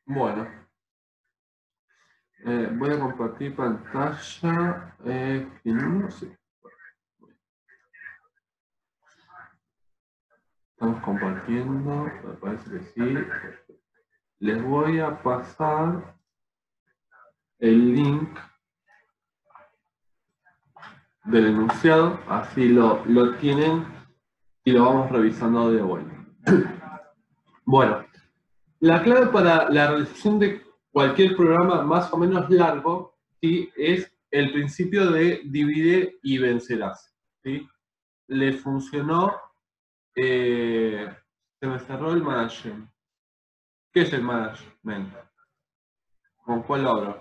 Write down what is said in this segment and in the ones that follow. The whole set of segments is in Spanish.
Bueno, voy a compartir pantalla. No sé. Estamos compartiendo, me parece que sí. Les voy a pasar el link del enunciado, así lo tienen y lo vamos revisando de vuelta. Bueno, la clave para la realización de cualquier programa más o menos largo, ¿sí?, es el principio de divide y vencerás. ¿Sí? Le funcionó, se me cerró el management. ¿Qué es el management? ¿Con cuál lo abro?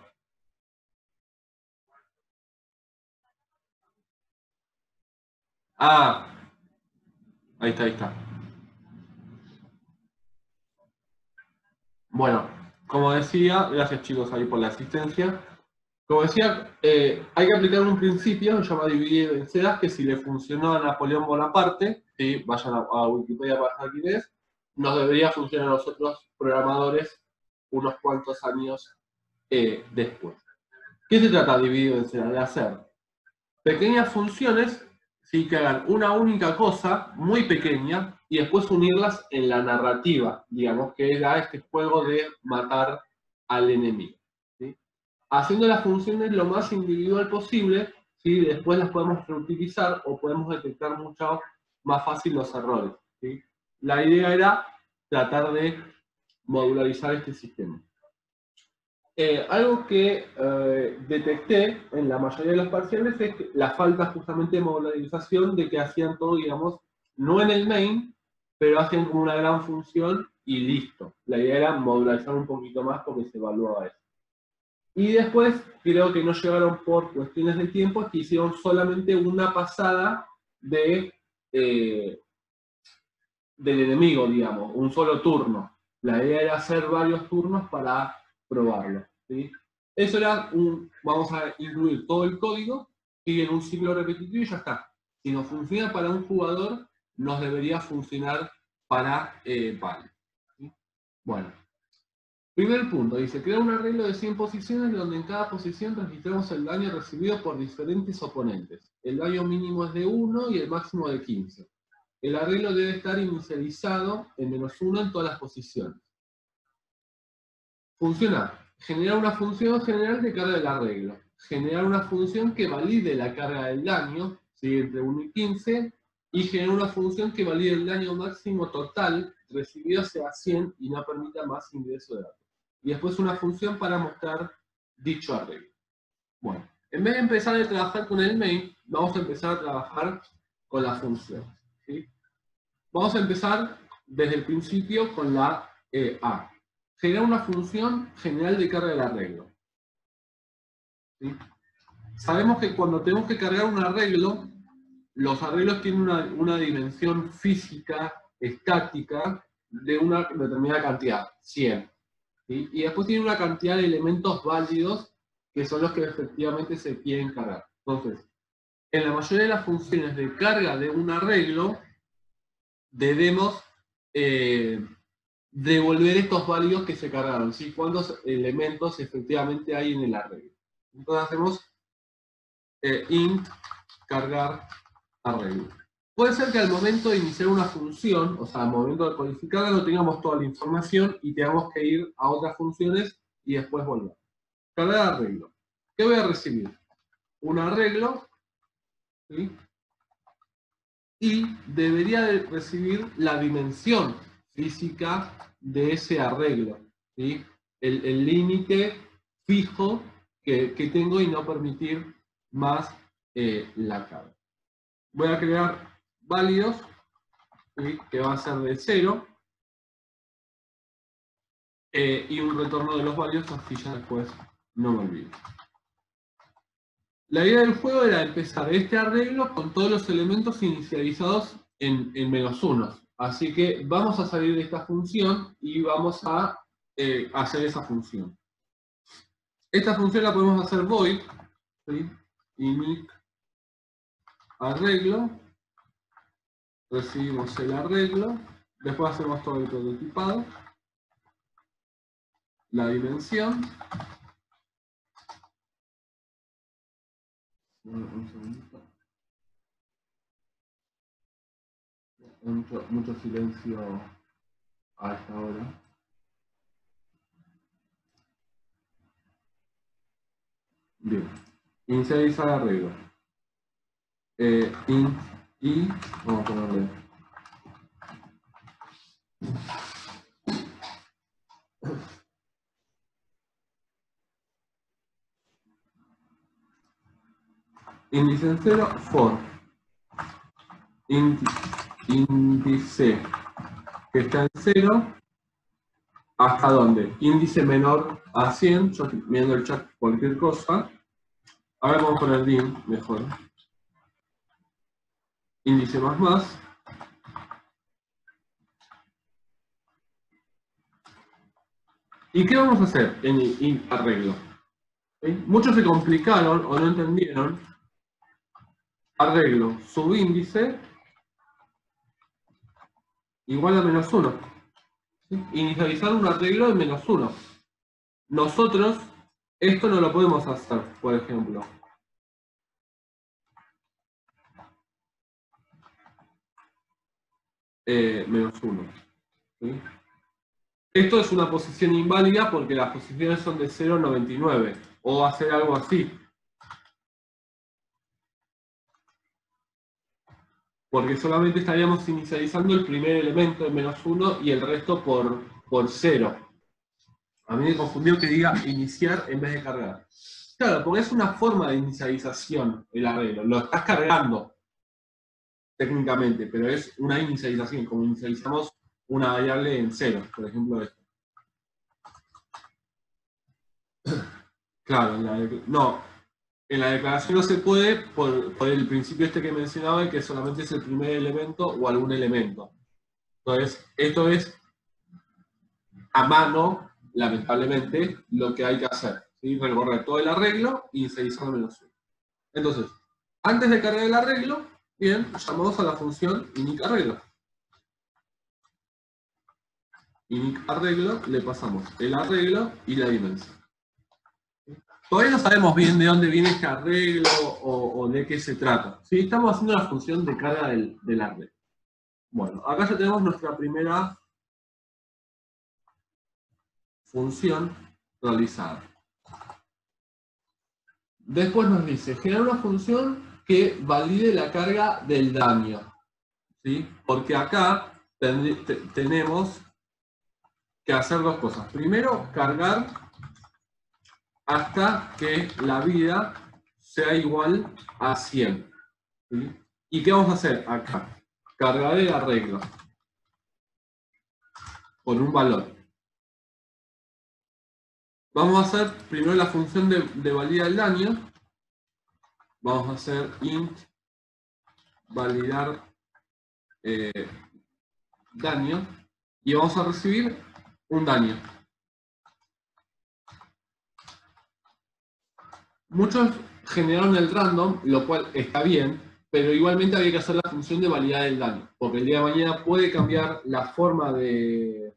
Ah, ahí está, ahí está. Bueno, como decía, gracias chicos ahí por la asistencia. Como decía, hay que aplicar un principio, se llama dividir y vencerás, que si le funcionó a Napoleón Bonaparte, ¿sí?, vayan a Wikipedia para saber quién es, nos debería funcionar a nosotros programadores unos cuantos años después. ¿Qué se trata de dividir y vencerás? De hacer pequeñas funciones, ¿sí?, que hagan una única cosa muy pequeña y después unirlas en la narrativa, digamos, que era este juego de matar al enemigo. ¿Sí? Haciendo las funciones lo más individual posible, ¿sí?, después las podemos reutilizar o podemos detectar mucho más fácil los errores. ¿Sí? La idea era tratar de modularizar este sistema. Algo que detecté en la mayoría de los parciales es que la falta justamente de modularización, de que hacían todo, digamos, no en el main, pero hacían como una gran función y listo. La idea era modularizar un poquito más porque se evaluaba eso. Y después creo que no llegaron por cuestiones de tiempo, que hicieron solamente una pasada de, del enemigo, digamos, un solo turno. La idea era hacer varios turnos para probarlo. ¿Sí? Eso era vamos a incluir todo el código, sigue en un ciclo repetitivo y ya está. Si nos funciona para un jugador, nos debería funcionar para varios. ¿Sí? Bueno, primer punto, dice, crear un arreglo de 100 posiciones donde en cada posición registramos el daño recibido por diferentes oponentes. El daño mínimo es de 1 y el máximo de 15. El arreglo debe estar inicializado en -1 en todas las posiciones. Funciona. Generar una función general que carga el arreglo. Generar una función que valide la carga del daño, ¿sí?, entre 1 y 15. Y generar una función que valide el daño máximo total recibido sea 100 y no permita más ingreso de datos. Y después una función para mostrar dicho arreglo. Bueno, en vez de empezar a trabajar con el main, vamos a empezar a trabajar con la función. ¿Sí? Vamos a empezar desde el principio con la A. Generar una función general de carga del arreglo. ¿Sí? Sabemos que cuando tenemos que cargar un arreglo, los arreglos tienen una dimensión física, estática, de una determinada cantidad, 100. ¿Sí? Y después tiene una cantidad de elementos válidos que son los que efectivamente se quieren cargar. Entonces, en la mayoría de las funciones de carga de un arreglo, debemos devolver estos válidos que se cargaron, ¿sí? Cuántos elementos efectivamente hay en el arreglo. Entonces hacemos int cargar arreglo. Puede ser que al momento de iniciar una función, o sea, al momento de codificarla, no tengamos toda la información y tengamos que ir a otras funciones y después volver. Cargar arreglo. ¿Qué voy a recibir? Un arreglo, ¿sí?, y debería de recibir la dimensión física de ese arreglo, ¿sí?, el límite fijo que tengo y no permitir más la carga. Voy a crear válidos, ¿sí?, que va a ser de 0, y un retorno de los válidos, así ya después no me olvido. La idea del juego era empezar este arreglo con todos los elementos inicializados en -1. Así que vamos a salir de esta función y vamos a hacer esa función. Esta función la podemos hacer void, ¿sí?, init arreglo, recibimos el arreglo, después hacemos todo el prototipado, la dimensión. Un segundito. Mucho silencio a esta hora. Bien. Inicializar arreglo. Int y vamos a ponerle índice en 0 for índice que está en 0 hasta dónde, índice menor a 100. Yo estoy viendo el chat cualquier cosa. Ahora vamos a poner dim mejor. Índice más. ¿Y qué vamos a hacer en arreglo? ¿Sí? Muchos se complicaron o no entendieron. Arreglo subíndice igual a -1. ¿Sí? Inicializar un arreglo de -1. Nosotros esto no lo podemos hacer, por ejemplo. -1. ¿Sí? Esto es una posición inválida porque las posiciones son de 0 a 99. O hacer algo así. Porque solamente estaríamos inicializando el primer elemento de -1 y el resto por 0. A mí me confundió que diga iniciar en vez de cargar. Claro, porque es una forma de inicialización el arreglo. Lo estás cargando técnicamente, pero es una inicialización, como inicializamos una variable en 0, por ejemplo esto. Claro, en la declaración no se puede por el principio este que mencionaba, que solamente es el primer elemento o algún elemento. Entonces, esto es a mano, lamentablemente, lo que hay que hacer. ¿Sí? Recorrer todo el arreglo y inicializar -1. Entonces, antes de cargar el arreglo, bien, llamamos a la función initArreglo. InitArreglo, le pasamos el arreglo y la dimensión. Todavía no sabemos bien de dónde viene este arreglo o de qué se trata. ¿Sí? Estamos haciendo la función de carga del arreglo. Bueno, acá ya tenemos nuestra primera función realizada. Después nos dice, generar una función que valide la carga del daño. ¿Sí? Porque acá tenemos que hacer dos cosas. Primero, cargar hasta que la vida sea igual a 100. ¿Sí? ¿Y qué vamos a hacer acá? Cargar el arreglo con un valor. Vamos a hacer primero la función de validar el daño. Vamos a hacer int validar daño y vamos a recibir un daño. Muchos generaron el random, lo cual está bien, pero igualmente había que hacer la función de validar el daño, porque el día de mañana puede cambiar la forma de,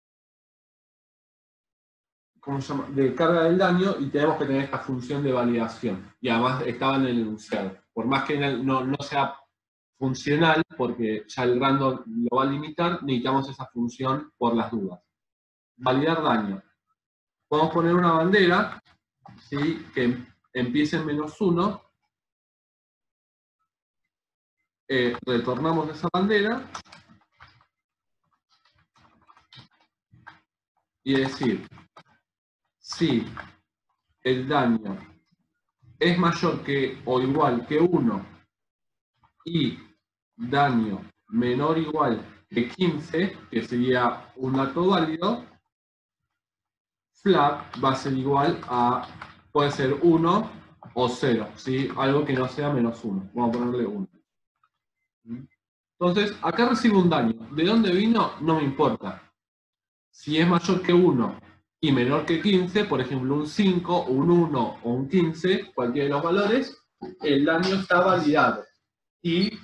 ¿cómo se llama?, de carga del daño y tenemos que tener esta función de validación. Y además estaba en el enunciado. Por más que no sea funcional, porque ya el random lo va a limitar, necesitamos esa función por las dudas. Validar daño. Podemos poner una bandera, ¿sí?, que empiece en -1. Retornamos esa bandera y decir si el daño es mayor que o igual que 1 y daño menor o igual que 15, que sería un dato válido, flag va a ser igual a, puede ser 1 o 0, ¿sí? Algo que no sea -1. Vamos a ponerle 1. Entonces, acá recibo un daño. ¿De dónde vino? No me importa. Si es mayor que 1 y menor que 15, por ejemplo un 5, un 1 o un 15, cualquiera de los valores, el daño está validado. Y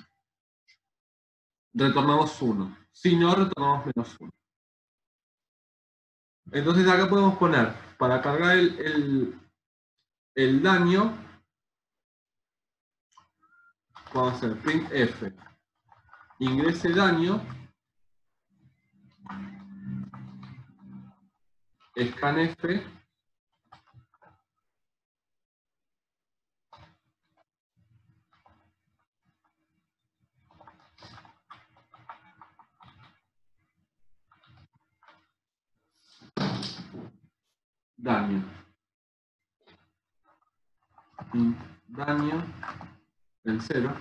retornamos 1. Si no, retornamos -1. Entonces acá podemos poner, para cargar el daño, vamos a hacer printf, ingrese daño, scanf, daño. Daño en 0.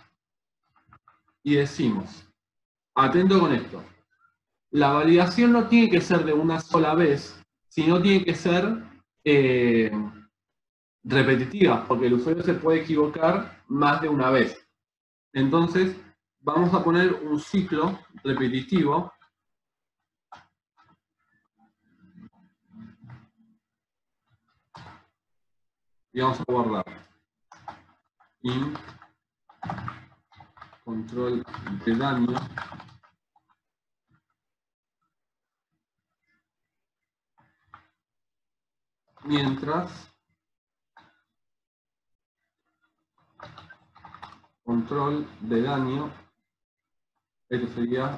Y decimos, atento con esto, la validación no tiene que ser de una sola vez, sino tiene que ser repetitiva, porque el usuario se puede equivocar más de una vez. Entonces, vamos a poner un ciclo repetitivo y vamos a guardar int control de daño mientras control de daño, esto sería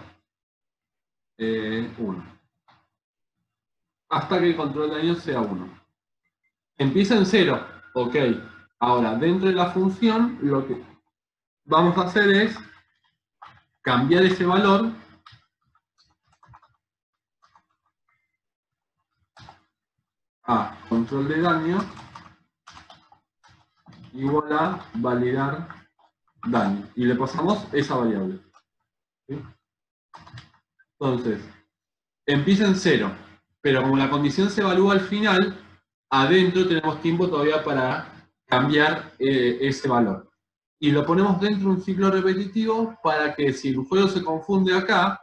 1. Hasta que el control de daño sea 1. Empieza en 0, ok. Ahora, dentro de la función, lo que vamos a hacer es cambiar ese valor a control de daño igual a validar daño. Y le pasamos esa variable. ¿Sí? Entonces, empieza en 0, pero como la condición se evalúa al final, adentro tenemos tiempo todavía para cambiar ese valor. Y lo ponemos dentro de un ciclo repetitivo para que si el usuario se confunde acá,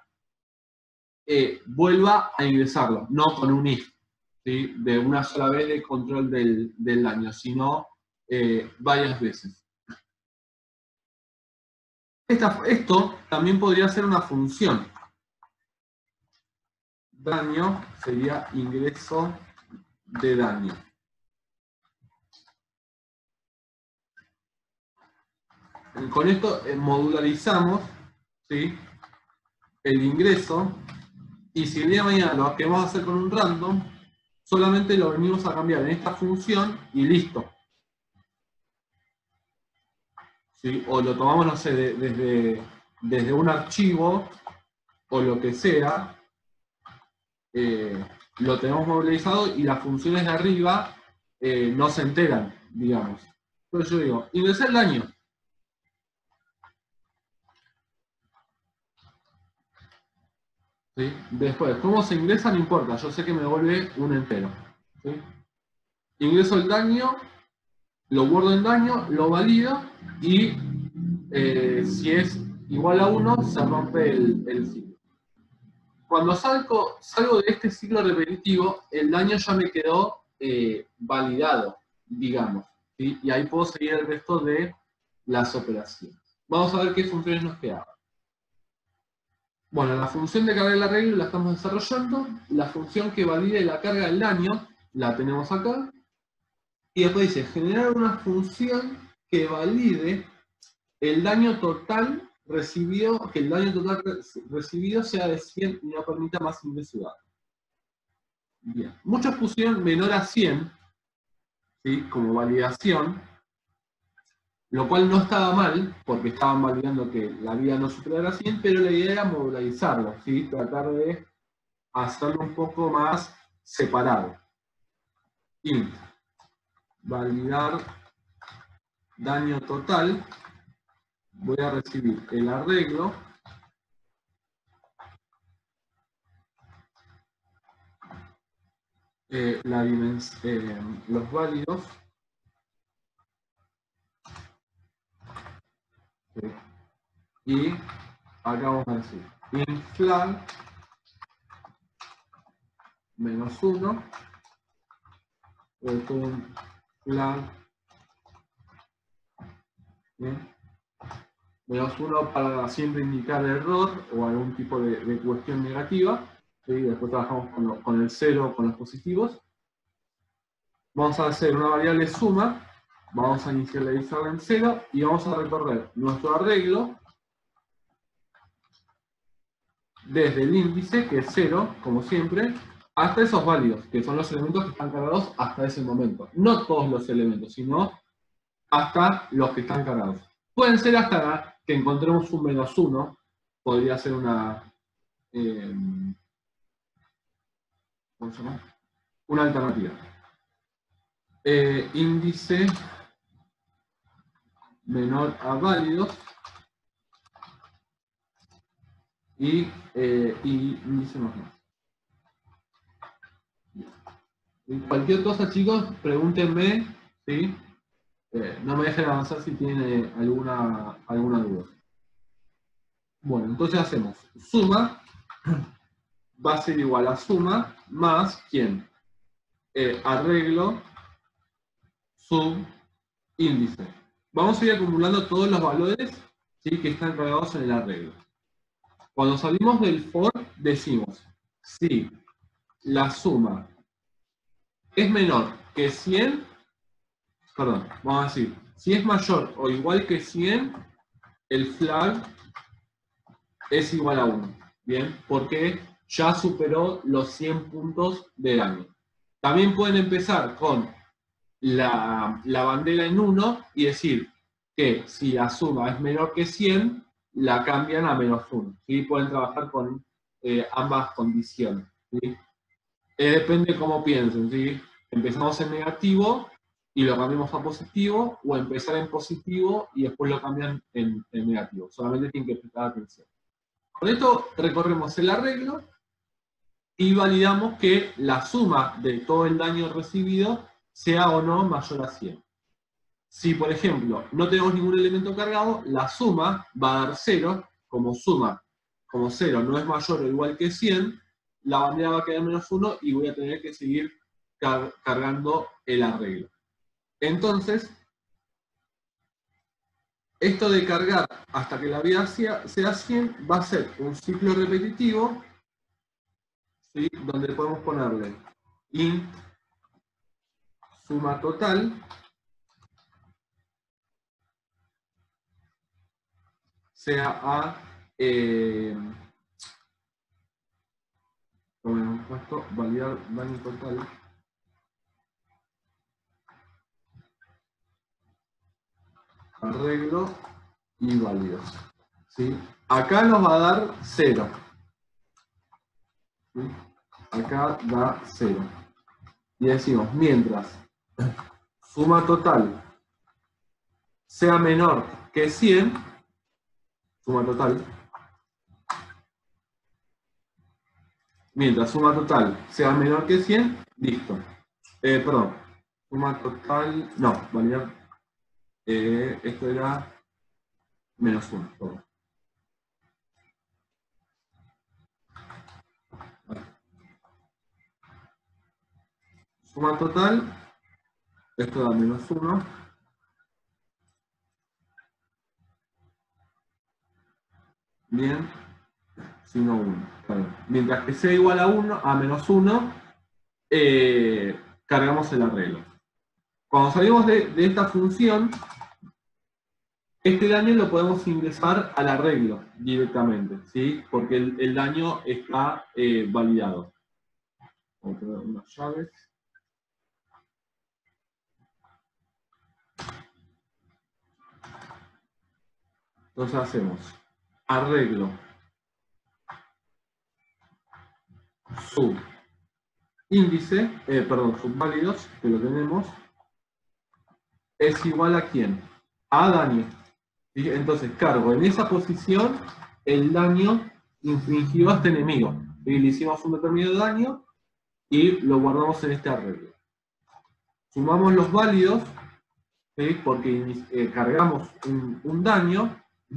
vuelva a ingresarlo, no con un if, ¿sí? De una sola vez de control del daño, sino varias veces. Esto también podría ser una función. Daño sería ingreso de daño. Con esto modularizamos, ¿sí?, el ingreso, y si el día de mañana lo queremos hacer con un random, solamente lo venimos a cambiar en esta función y listo. ¿Sí? O lo tomamos, no sé, desde un archivo o lo que sea, lo tenemos movilizado y las funciones de arriba no se enteran, digamos. Entonces yo digo, ingresar el daño. ¿Sí? Después, cómo se ingresa no importa, yo sé que me devuelve un entero. ¿Sí? Ingreso el daño, lo guardo en daño, lo valido y si es igual a 1 se rompe el ciclo. Cuando salgo de este ciclo repetitivo, el daño ya me quedó validado, digamos. ¿Sí? Y ahí puedo seguir el resto de las operaciones. Vamos a ver qué funciones nos quedan. Bueno, la función de carga del arreglo la estamos desarrollando. La función que valide la carga del daño la tenemos acá. Y después dice, generar una función que valide el daño total recibido, que el daño total recibido sea de 100 y no permita más ingreso de datos. Bien. Muchos pusieron menor a 100, ¿sí?, como validación, lo cual no estaba mal, porque estaban validando que la vía no superara 100, pero la idea era modularizarlo, ¿sí?, tratar de hacerlo un poco más separado. Int, validar daño total, voy a recibir el arreglo los válidos y acá vamos a decir int flag -1 return flag -1 para siempre indicar error o algún tipo de cuestión negativa. ¿sí? Después trabajamos con el 0, con los positivos. Vamos a hacer una variable suma, vamos a inicializarla en 0 y vamos a recorrer nuestro arreglo desde el índice, que es 0, como siempre, hasta esos válidos, que son los elementos que están cargados hasta ese momento. No todos los elementos, sino hasta los que están cargados. Pueden ser hasta que encontremos un -1, podría ser una... ¿cómo se llama? Una alternativa. Índice menor a válidos y índice más. Cualquier cosa, chicos, pregúntenme, ¿sí? No me dejen avanzar si tienen alguna duda. Bueno, entonces hacemos suma, va a ser igual a suma más, ¿quién? Arreglo sub índice. Vamos a ir acumulando todos los valores, ¿sí?, que están cargados en el arreglo. Cuando salimos del for, decimos si la suma es menor que 100, perdón, vamos a decir, si es mayor o igual que 100, el flag es igual a 1. Bien, porque ya superó los 100 puntos del año. También pueden empezar con la bandera en 1 y decir que si la suma es menor que 100, la cambian a -1. ¿Sí? Pueden trabajar con ambas condiciones. ¿Sí? Depende cómo piensen. ¿Sí? Empezamos en negativo y lo cambiamos a positivo, o empezar en positivo y después lo cambian en negativo. Solamente tienen que prestar atención. Con esto recorremos el arreglo y validamos que la suma de todo el daño recibido sea o no mayor a 100. Si, por ejemplo, no tenemos ningún elemento cargado, la suma va a dar 0, como 0 no es mayor o igual que 100, la bandera va a quedar -1 y voy a tener que seguir cargando el arreglo. Entonces, esto de cargar hasta que la vida sea 100 va a ser un ciclo repetitivo, ¿sí?, donde podemos ponerle int suma total sea a, como hemos puesto, validar daño total arreglo y válidos. ¿Sí? Acá nos va a dar 0. ¿Sí? Acá da 0. Y decimos, mientras suma total sea menor que 100, suma total, mientras suma total sea menor que 100, listo. Perdón, suma total, no, validar, esto era -1, perdón. Suma total, esto da -1. Bien, sino 1. Claro. Mientras que sea igual a -1, cargamos el arreglo. Cuando salimos de esta función, este daño lo podemos ingresar al arreglo directamente, ¿sí? Porque el daño está validado. Vamos a poner unas llaves. Entonces hacemos arreglo sub índice, subválidos, que lo tenemos, es igual a ¿quién? A daño. ¿Sí? Entonces cargo en esa posición el daño infligido a este enemigo. Y le hicimos un determinado daño y lo guardamos en este arreglo. Sumamos los válidos, ¿sí?, porque cargamos un daño,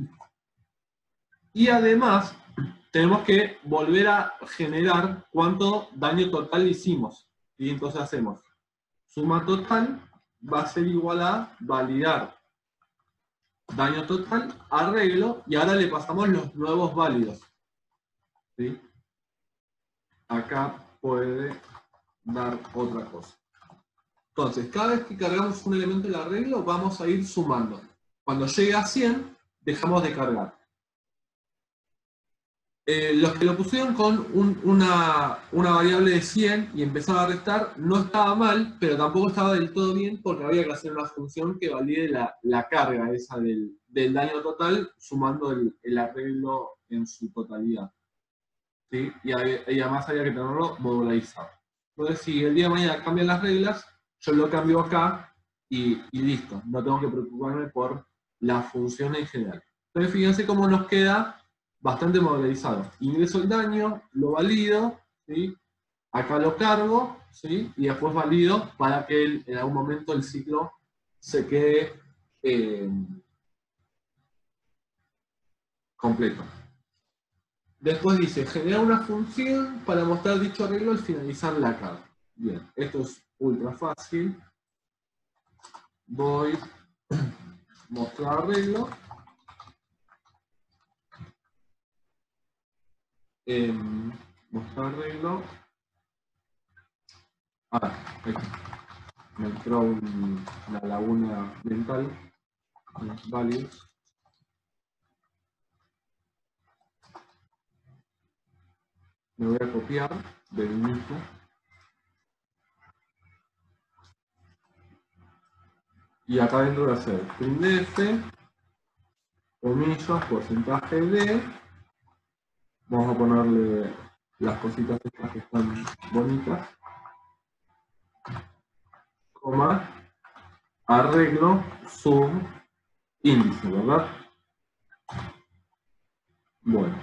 y además tenemos que volver a generar cuánto daño total hicimos. Y entonces hacemos suma total va a ser igual a validar daño total, arreglo, y ahora le pasamos los nuevos válidos. ¿Sí? acá puede dar otra cosa. Entonces, cada vez que cargamos un elemento del arreglo, vamos a ir sumando. Cuando llegue a 100, dejamos de cargar. Los que lo pusieron con una variable de 100 y empezaron a restar, no estaba mal, pero tampoco estaba del todo bien porque había que hacer una función que valide la carga esa del daño total, sumando el arreglo en su totalidad. ¿Sí? Y además había que tenerlo modularizado. Entonces, si el día de mañana cambian las reglas, yo lo cambio acá y listo. No tengo que preocuparme por la función en general. Entonces, fíjense cómo nos queda bastante modularizado. Ingreso el daño, lo valido, ¿sí? Acá lo cargo, ¿sí? Y después valido para que en algún momento el ciclo se quede completo. Después dice, generar una función para mostrar dicho arreglo al finalizar la carga. Bien, esto es ultra fácil. Voy a mostrar arreglo. Mostrar arreglo. Me entró una laguna mental. Values. Me voy a copiar del mismo. Y acá dentro voy a hacer printf, comillas, porcentaje de. Vamos a ponerle las cositas estas que están bonitas. Coma, arreglo, sub, índice, ¿verdad? Bueno.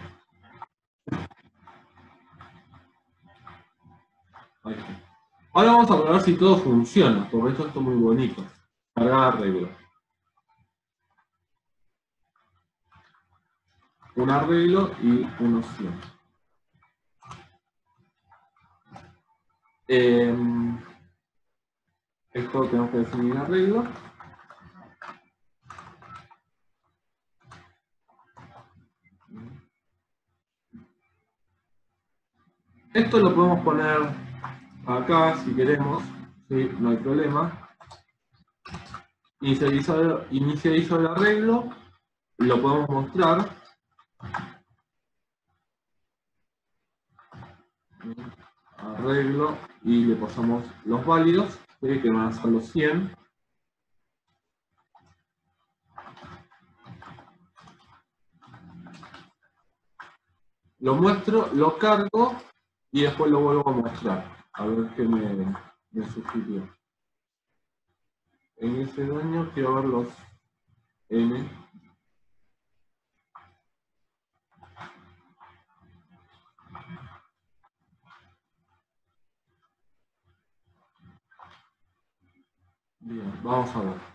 Ahí está. Ahora vamos a probar si todo funciona, porque esto es muy bonito. Cargar arreglo. Un arreglo y una opción. Esto tenemos que definir arreglo. Esto lo podemos poner acá si queremos, ¿sí? No hay problema. Inicializo el arreglo, lo podemos mostrar. Arreglo y le pasamos los válidos, ¿sí? Que van a ser los 100. Lo muestro, lo cargo y después lo vuelvo a mostrar. A ver qué me sugirió. En ese daño quiero ver los N. Bien, vamos a ver.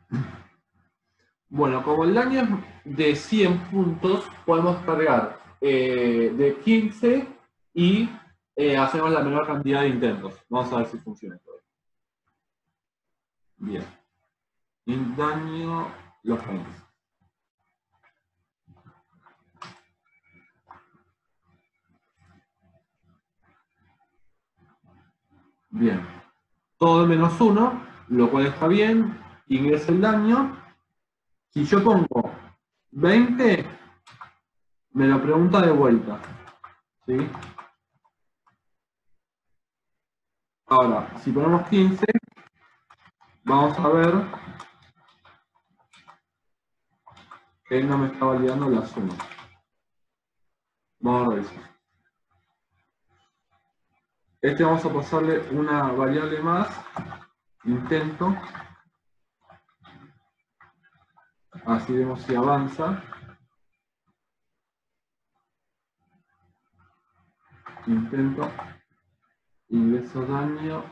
Bueno, como el daño es de 100 puntos, podemos cargar de 15 y hacemos la menor cantidad de intentos. Vamos a ver si funciona todo. Bien. Y daño los 20. Bien. Todo menos 1, lo cual está bien. Ingresa el daño. Si yo pongo 20, me lo pregunta de vuelta. ¿Sí? Ahora, si ponemos 15, vamos a ver que no me está validando la suma. Vamos a revisar. Vamos a pasarle una variable más, intento. Así vemos si avanza. Intento. Ingreso daño.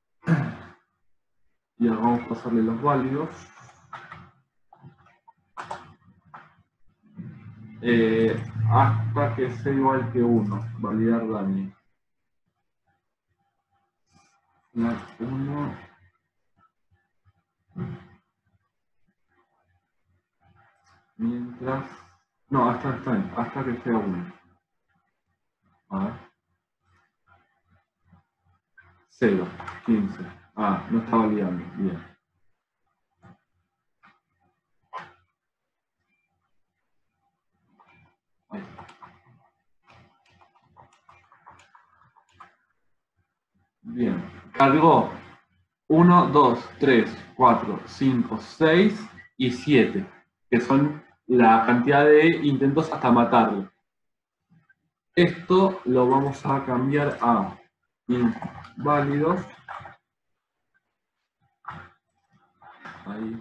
Y ahora vamos a pasarle los válidos. Hasta que sea igual que 1. Validar daño. 1. Mientras. No, hasta que sea 1. A ver. 0, 15. Ah, no está validando. Bien. Ahí está. Bien. Cargó 1, 2, 3, 4, 5, 6 y 7, que son la cantidad de intentos hasta matarlo. Esto lo vamos a cambiar a inválidos. Ahí.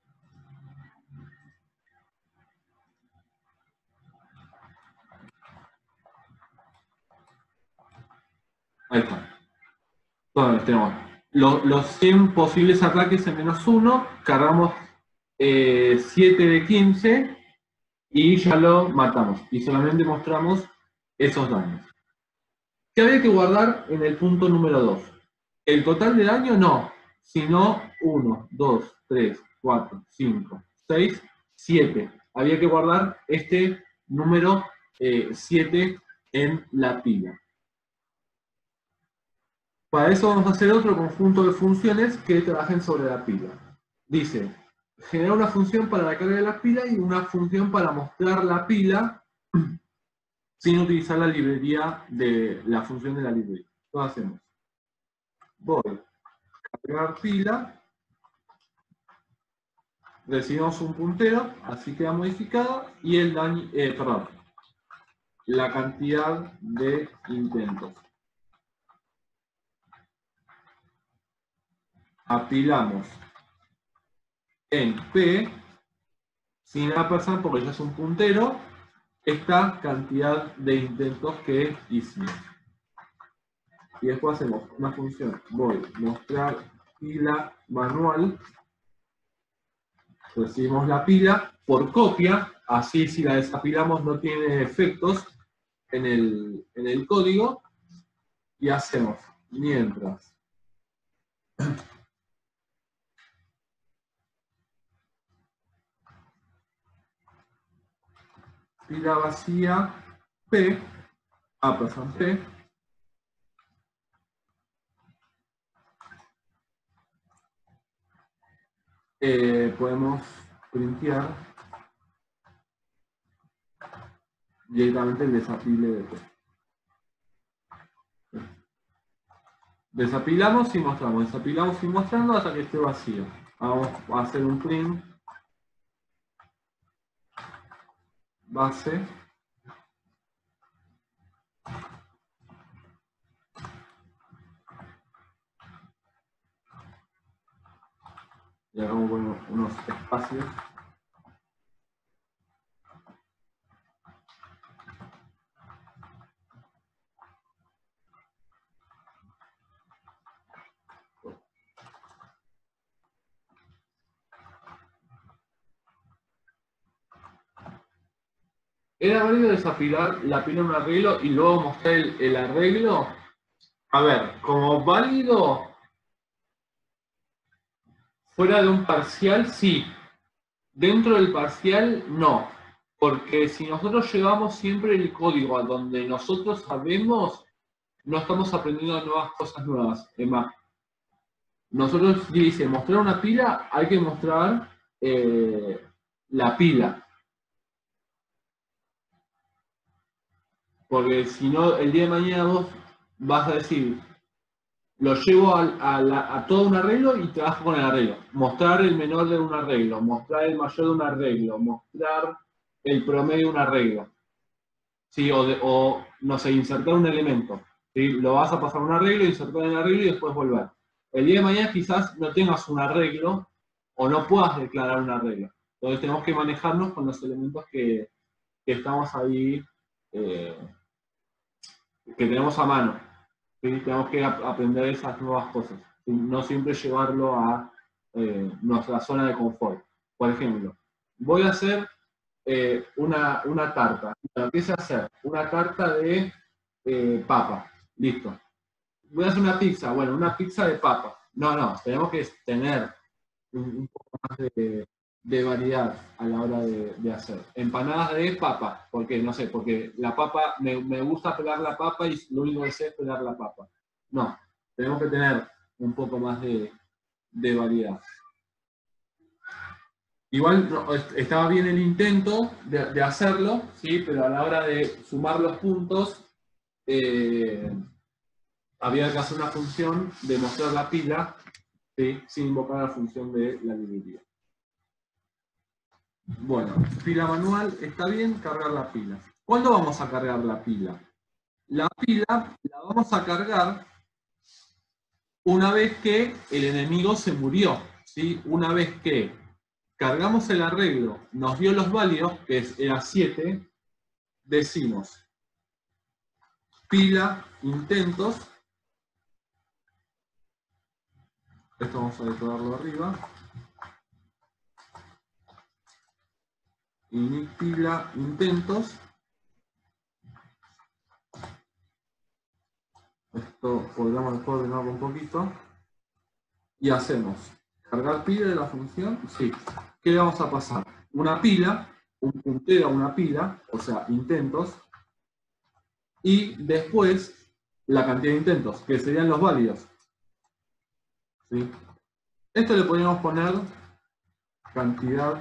Ahí está. Entonces tenemos los 100 posibles ataques en -1, cargamos 7 de 15 y ya lo matamos. Y solamente mostramos esos daños. ¿Qué había que guardar en el punto número 2? El total de daño no, sino 1, 2, 3, 4, 5, 6, 7. Había que guardar este número 7 en la pila. Para eso vamos a hacer otro conjunto de funciones que trabajen sobre la pila. Dice, genera una función para la carga de la pila y una función para mostrar la pila sin utilizar la librería de la función de la librería. Lo hacemos. Voy a cargar pila, recibimos un puntero, así queda modificado, y el daño, la cantidad de intentos. Apilamos en P, sin nada pasar porque ya es un puntero, esta cantidad de intentos que hicimos. Y después hacemos una función, voy a mostrar pila manual, recibimos la pila por copia, así si la desapilamos no tiene efectos en el código, y hacemos mientras pila vacía P, P, podemos printear directamente el desapile de P. Desapilamos y mostramos, desapilamos y mostrando hasta que esté vacío. Vamos a hacer un print base y hagamos bueno, unos espacios. ¿Era válido desapilar la pila en un arreglo y luego mostrar el arreglo? A ver, como válido fuera de un parcial, sí. Dentro del parcial, no. Porque si nosotros llevamos siempre el código a donde nosotros sabemos, no estamos aprendiendo nuevas cosas nuevas. Es más, nosotros, si dice mostrar una pila, hay que mostrar la pila. Porque si no, el día de mañana vos vas a decir, lo llevo a todo un arreglo y trabajo con el arreglo. Mostrar el menor de un arreglo, mostrar el mayor de un arreglo, mostrar el promedio de un arreglo. ¿Sí? O no sé, insertar un elemento. ¿Sí? Lo vas a pasar a un arreglo, insertar en el arreglo y después volver. El día de mañana quizás no tengas un arreglo o no puedas declarar un arreglo. Entonces tenemos que manejarnos con los elementos que estamos ahí, que tenemos a mano. ¿Sí? Tenemos que aprender esas nuevas cosas. ¿Sí? No siempre llevarlo a nuestra zona de confort. Por ejemplo, voy a hacer una tarta. ¿Qué sé hacer? Una tarta de papa. Listo. Voy a hacer una pizza. Bueno, una pizza de papa. No, tenemos que tener un poco más de variedad a la hora de hacer. Empanadas de papa. ¿Por qué? No sé, porque la papa, me gusta pelar la papa y lo único que sé es pelar la papa. No. tenemos que tener un poco más de variedad. Igual estaba bien el intento de hacerlo, ¿sí? Pero a la hora de sumar los puntos, había que hacer una función de mostrar la pila, ¿sí? Sin invocar la función de la librería. Bueno, pila manual, está bien, cargar la pila. ¿Cuándo vamos a cargar la pila? La pila la vamos a cargar una vez que el enemigo se murió, ¿sí? Una vez que cargamos el arreglo, nos dio los válidos, que era 7, decimos pila intentos, esto vamos a declararlo arriba, y pila intentos, esto podríamos después ordenarlo un poquito, y hacemos cargar pila de la función, sí. ¿Qué le vamos a pasar? Una pila, un puntero a una pila, o sea, intentos, y después la cantidad de intentos, que serían los válidos. ¿Sí? Esto le podríamos poner cantidad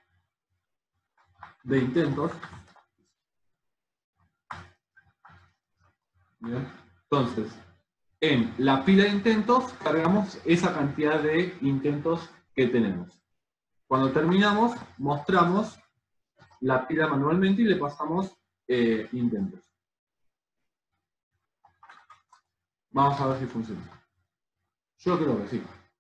de intentos. Bien. Entonces, en la pila de intentos cargamos esa cantidad de intentos que tenemos. Cuando terminamos, mostramos la pila manualmente y le pasamos intentos. Vamos a ver si funciona. Yo creo que sí.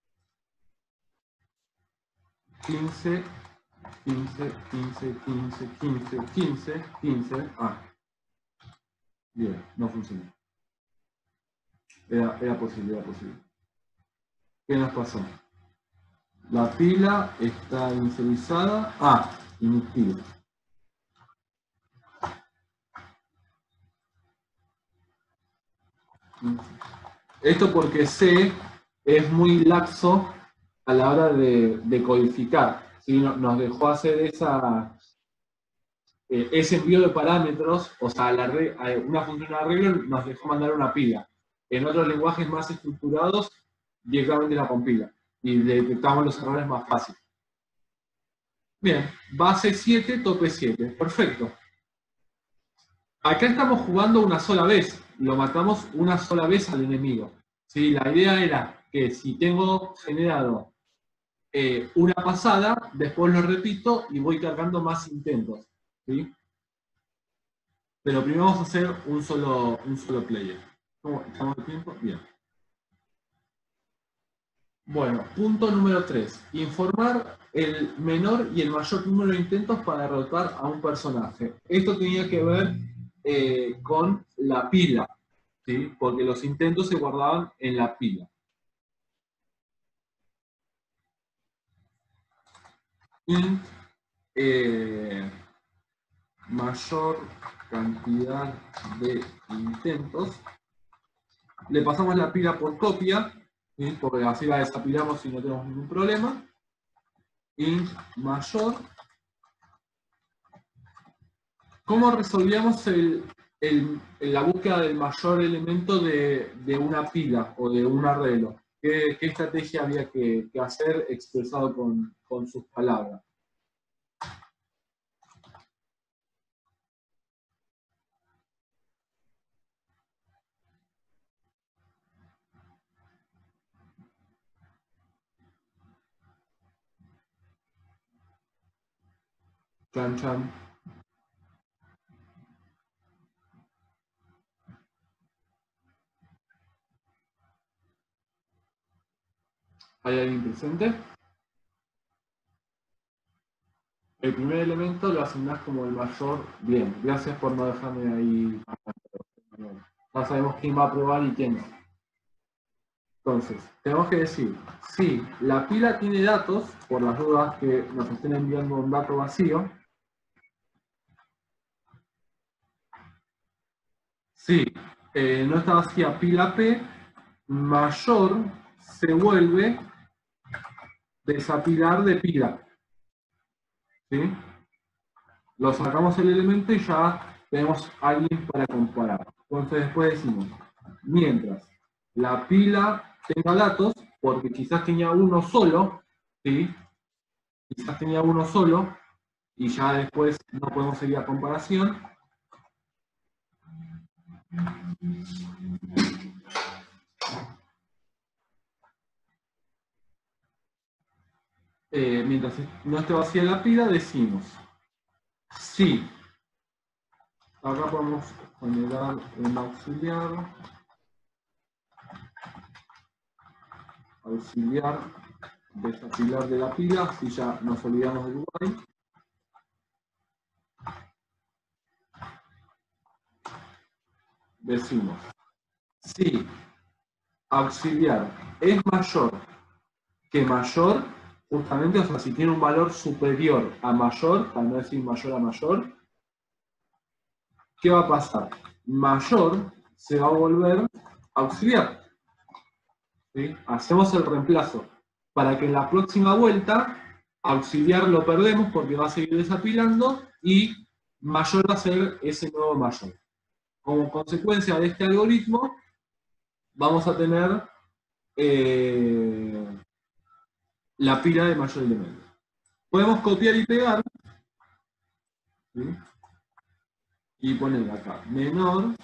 15, 15, 15, 15, 15, 15, 15. Ah. Bien, no funcionó. Era posible, era posible. ¿Qué nos pasó? La pila está inicializada. Ah, inactiva. Esto porque C es muy laxo a la hora de codificar. ¿Sí? Nos dejó hacer ese envío de parámetros, o sea, una función de arreglo nos dejó mandar una pila. En otros lenguajes más estructurados, directamente la compila. Y detectamos los errores más fácil. Bien, base 7, tope 7. Perfecto. Acá estamos jugando una sola vez. Lo matamos una sola vez al enemigo. ¿Sí? La idea era que si tengo generado una pasada, después lo repito y voy cargando más intentos. ¿Sí? Pero primero vamos a hacer un solo player. ¿Cómo estamos de tiempo? Bien. Bueno, punto número 3. Informar el menor y el mayor número de intentos para derrotar a un personaje. Esto tenía que ver con la pila, ¿sí? Porque los intentos se guardaban en la pila. Int mayor cantidad de intentos. Le pasamos la pila por copia, ¿sí? Porque así la desapilamos y no tenemos ningún problema. Int mayor. ¿Cómo resolvíamos la búsqueda del mayor elemento de una pila o de un arreglo? ¿Qué estrategia había que hacer expresado con sus palabras? Chan, chan. ¿Hay alguien presente? El primer elemento lo asignás como el mayor. Bien, gracias por no dejarme ahí. Ya sabemos quién va a probar y quién no. Entonces, tenemos que decir, si la pila tiene datos, por las dudas que nos estén enviando un dato vacío, si no está vacía pila P, mayor se vuelve desapilar de pila. ¿Sí? Lo sacamos el elemento y ya tenemos a alguien para comparar. Entonces después decimos, mientras la pila tenga datos, porque quizás tenía uno solo, ¿sí? Quizás tenía uno solo, y ya después no podemos seguir a comparación. Mientras no esté vacía la pila, decimos sí. Acá podemos generar un auxiliar desapilar de la pila, así ya nos olvidamos del while. Decimos si auxiliar es mayor que mayor, justamente, o sea, si tiene un valor superior a mayor, para no decir mayor a mayor, ¿qué va a pasar? Mayor se va a volver auxiliar. ¿Sí? Hacemos el reemplazo para que en la próxima vuelta auxiliar lo perdemos porque va a seguir desapilando y mayor va a ser ese nuevo mayor. Como consecuencia de este algoritmo, vamos a tener la pila de mayor elemento. Podemos copiar y pegar, ¿sí? Y poner acá menor,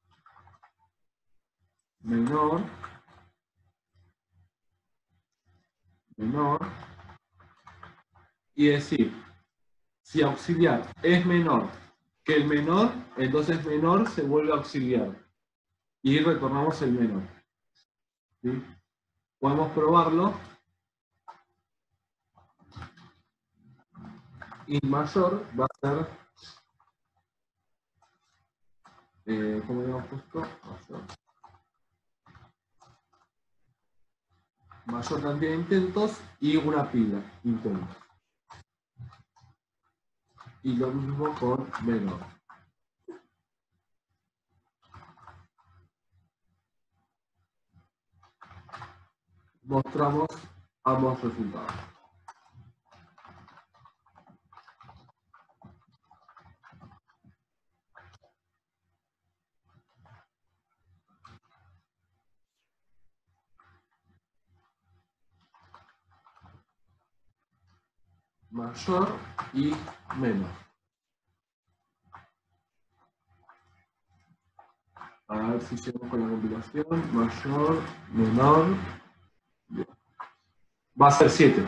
menor, menor, y decir, si auxiliar es menor que el menor, entonces menor se vuelve auxiliar. Y retornamos el menor. ¿Sí? Podemos probarlo. Y mayor va a ser, ¿cómo habíamos puesto? Mayor cantidad de intentos y una pila intentos. Y lo mismo con menor. Mostramos ambos resultados. Mayor y menor. A ver si llegamos con la compilación. Mayor, menor. Bien. Va a ser 7.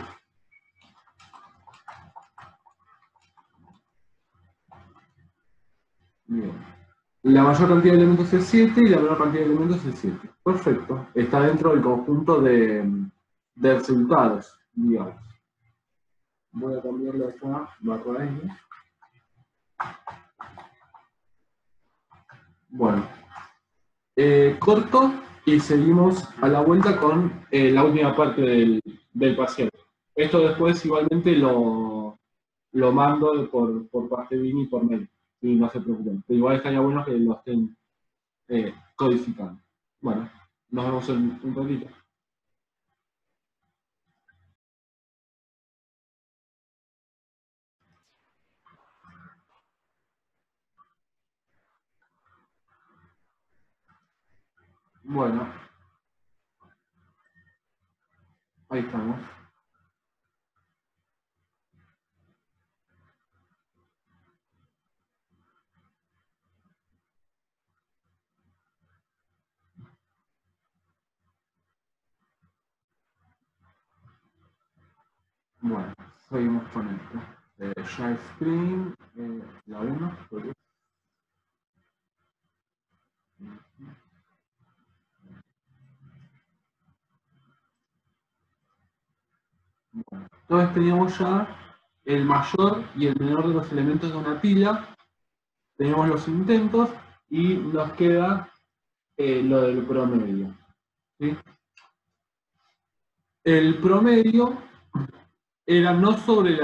Bien. La mayor cantidad de elementos es 7 y la menor cantidad de elementos es 7. Perfecto. Está dentro del conjunto de resultados, digamos. Voy a cambiarle acá barra N. Bueno, corto y seguimos a la vuelta con la última parte del paciente. Esto después igualmente lo mando por parte de Vini y por mail, y no se preocupen. Pero igual estaría bueno que lo estén codificando. Bueno, nos vemos en un ratito. Bueno, ahí estamos. Bueno, seguimos con esto. Share screen, la 1. Bueno, entonces teníamos ya el mayor y el menor de los elementos de una pila. Tenemos los intentos y nos queda lo del promedio. ¿Sí? El promedio era no sobre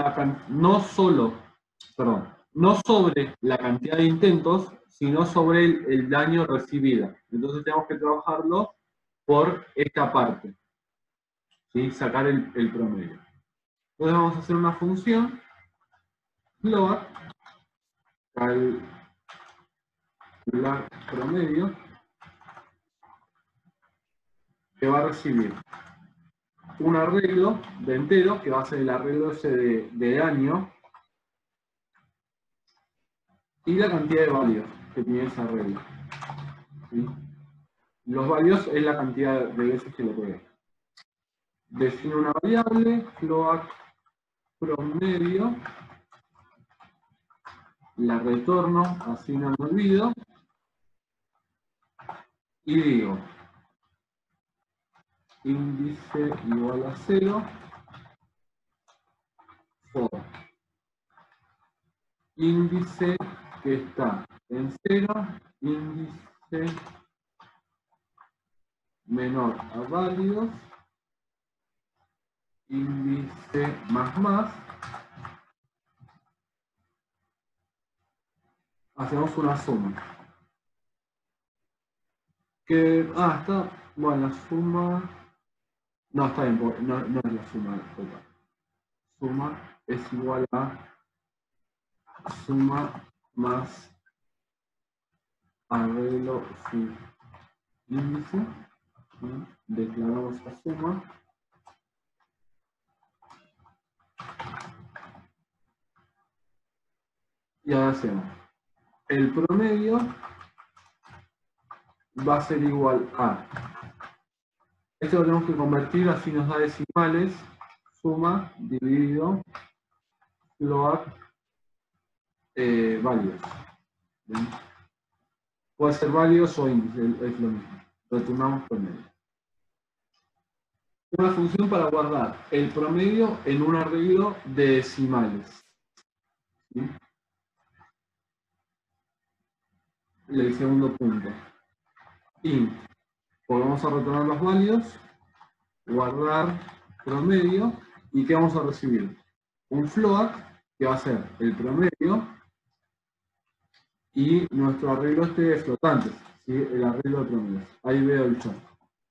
no sobre la cantidad de intentos, sino sobre el daño recibido. Entonces tenemos que trabajarlo por esta parte, ¿sí? Sacar el promedio. Entonces vamos a hacer una función float calcular promedio. que va a recibir un arreglo de entero, que va a ser el arreglo ese de daño, y la cantidad de válidos que tiene ese arreglo. ¿Sí? Los válidos es la cantidad de veces que lo juega. Define una variable, float promedio, la retorno, así no me olvido, y digo, índice igual a 0, for índice que está en 0, índice menor a válidos, índice más, hacemos una suma. Que, está, bueno, la suma, no, está bien, no es la suma, disculpa. Suma es igual a suma más arreglo su índice, ¿sí? Declaramos la suma, y ahora hacemos el promedio va a ser igual a, esto lo tenemos que convertir, así nos da decimales, suma dividido float válidos. ¿Bien? Puede ser válidos o índice, es lo mismo. Retornamos promedio. Una función para guardar el promedio en un arreglo de decimales. ¿Sí? El segundo punto. Int. Vamos a retornar los válidos, guardar promedio, y ¿qué vamos a recibir? Un float, que va a ser el promedio, y nuestro arreglo de flotantes, ¿sí? El arreglo de promedios. Ahí veo el chat.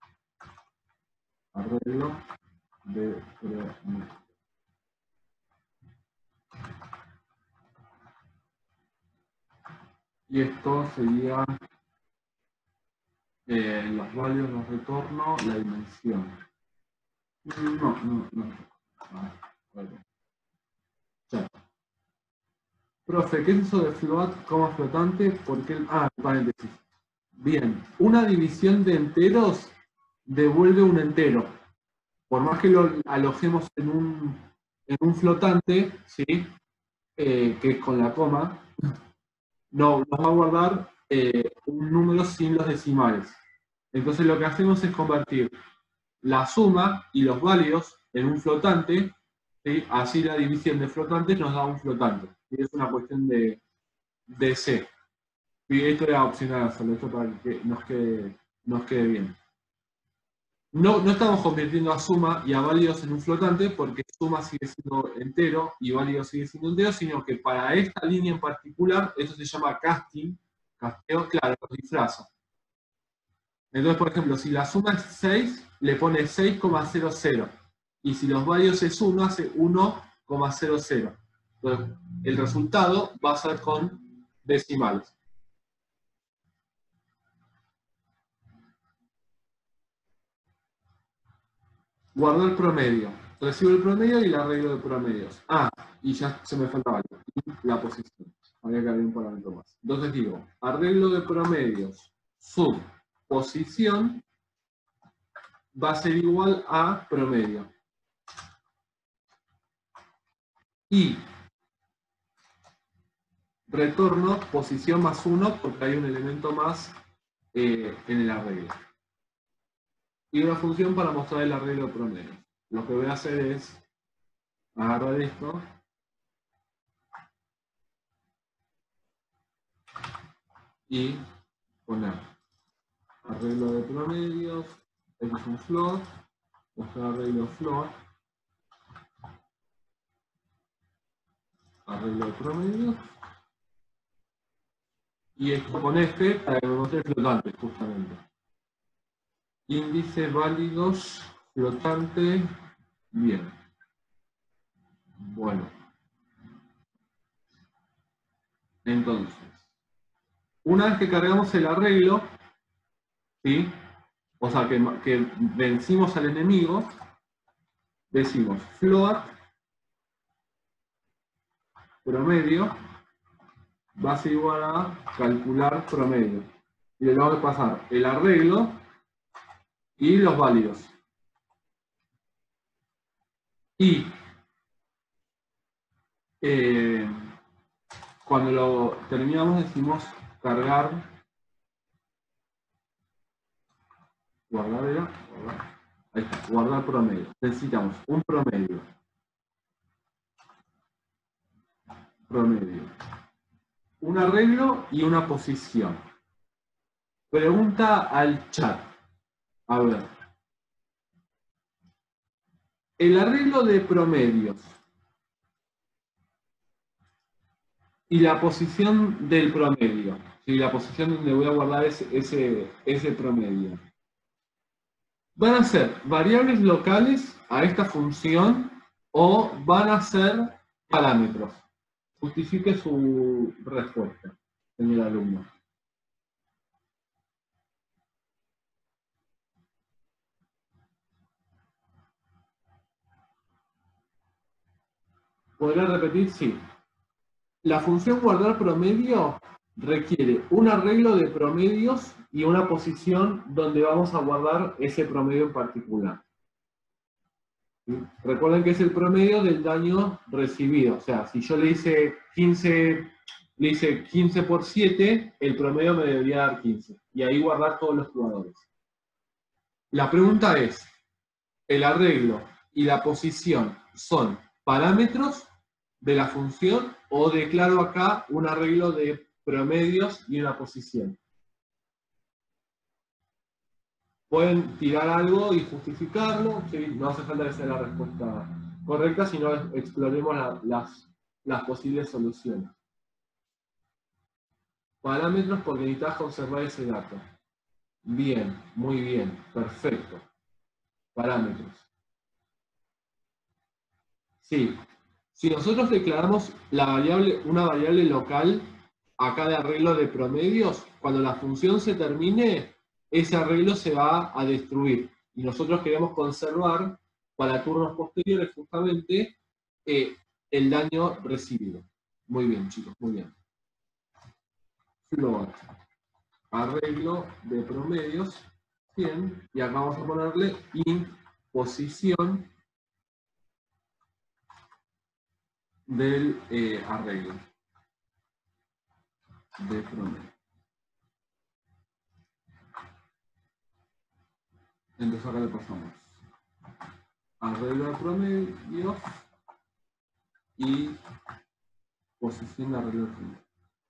Arreglo de promedios. Y esto sería los válidos, los retorno, la dimensión. No. Vale. Ya. Profe, ¿qué es eso de float, coma flotante? Porque paréntesis. Bien, una división de enteros devuelve un entero. Por más que lo alojemos en un flotante, ¿sí? Que es con la coma, no, nos va a guardar un número sin los decimales. Entonces lo que hacemos es convertir la suma y los válidos en un flotante, ¿sí? Así la división de flotantes nos da un flotante. Y es una cuestión de C. Y esto era opcional hacerlo, esto para que nos quede bien. No estamos convirtiendo a suma y a válidos en un flotante porque suma sigue siendo entero y válido sigue siendo entero, sino que para esta línea en particular, eso se llama casting, casteo, claro, lo disfraza. Entonces, por ejemplo, si la suma es 6, le pone 6,00. Y si los válidos es 1, hace 1,00. Entonces, el resultado va a ser con decimales. Guardo el promedio. Recibo el promedio y el arreglo de promedios. Y ya se me faltaba algo. La posición. Habría que abrir un parámetro más. Entonces digo, arreglo de promedios sub posición va a ser igual a promedio. Y retorno posición más 1 porque hay un elemento más en el arreglo. Y una función para mostrar el arreglo de promedios. Lo que voy a hacer es agarrar esto y poner arreglo de promedios, este es un float, mostrar arreglo float, arreglo de promedios, y esto con este para que me muestre flotante, justamente. Índice válidos, flotante, bien. Bueno. Entonces, una vez que cargamos el arreglo, ¿sí? o sea, que vencimos al enemigo, decimos float promedio va a ser igual a calcular promedio. Y le vamos a pasar el arreglo y los válidos. Y cuando lo terminamos decimos cargar, guardar, ahí está, guardar promedio. Necesitamos un promedio. Un arreglo y una posición. Pregunta al chat. A ver. El arreglo de promedios y la posición del promedio. ¿Sí? La posición donde voy a guardar ese promedio. ¿Van a ser variables locales a esta función o van a ser parámetros? Justifique su respuesta, señor alumno. ¿Podría repetir? Sí. La función guardar promedio requiere un arreglo de promedios y una posición donde vamos a guardar ese promedio en particular. ¿Sí? Recuerden que es el promedio del daño recibido. O sea, si yo le hice 15 por 7, el promedio me debería dar 15. Y ahí guardar todos los jugadores. La pregunta es, ¿el arreglo y la posición son parámetros de la función o declaro acá un arreglo de promedios y una posición? Pueden tirar algo y justificarlo, ¿sí? No hace falta que sea la respuesta correcta, sino exploremos las posibles soluciones. Parámetros porque necesitas conservar ese dato. Bien, muy bien, perfecto. Parámetros. Sí. Si nosotros declaramos una variable local acá de arreglo de promedios, cuando la función se termine, ese arreglo se va a destruir. Y nosotros queremos conservar para turnos posteriores justamente el daño recibido. Muy bien, chicos, muy bien. Float. Arreglo de promedios. Bien. Y acá vamos a ponerle int posición del arreglo de promedio. Entonces acá le pasamos arreglo de promedios y posición de arreglo de promedio.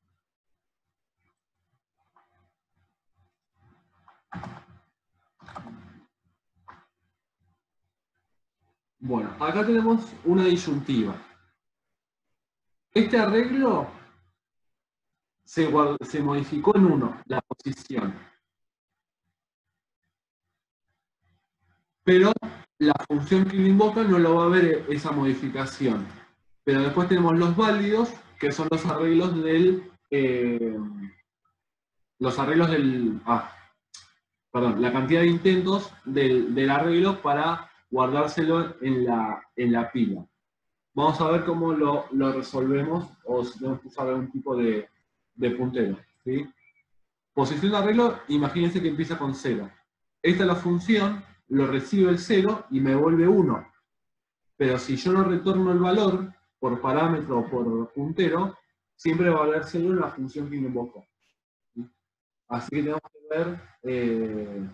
Bueno, acá tenemos una disyuntiva. Este arreglo se modificó en 1, la posición. Pero la función que lo invoca no lo va a ver esa modificación. Pero después tenemos los válidos, que son los arreglos la cantidad de intentos del arreglo para guardárselo en la pila. Vamos a ver cómo lo resolvemos o si tenemos que usar algún tipo de puntero. ¿Sí? Posición de arreglo, imagínense que empieza con 0. Esta es la función, lo recibe el 0 y me vuelve 1. Pero si yo no retorno el valor por parámetro o por puntero, siempre va a valer 0 en la función que invoco. ¿Sí? Así que tenemos que ver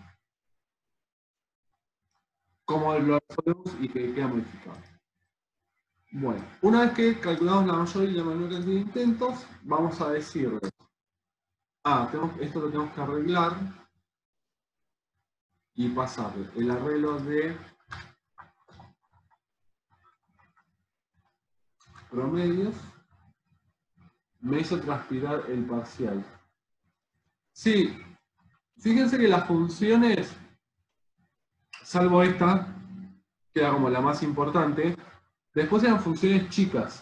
cómo lo resolvemos y que queda modificado. Bueno, una vez que calculamos la mayor y la menor cantidad de intentos, vamos a decirle, esto lo tenemos que arreglar y pasarle el arreglo de promedios me hizo transpirar el parcial. Sí, fíjense que las funciones, salvo esta, que era como la más importante, después eran funciones chicas.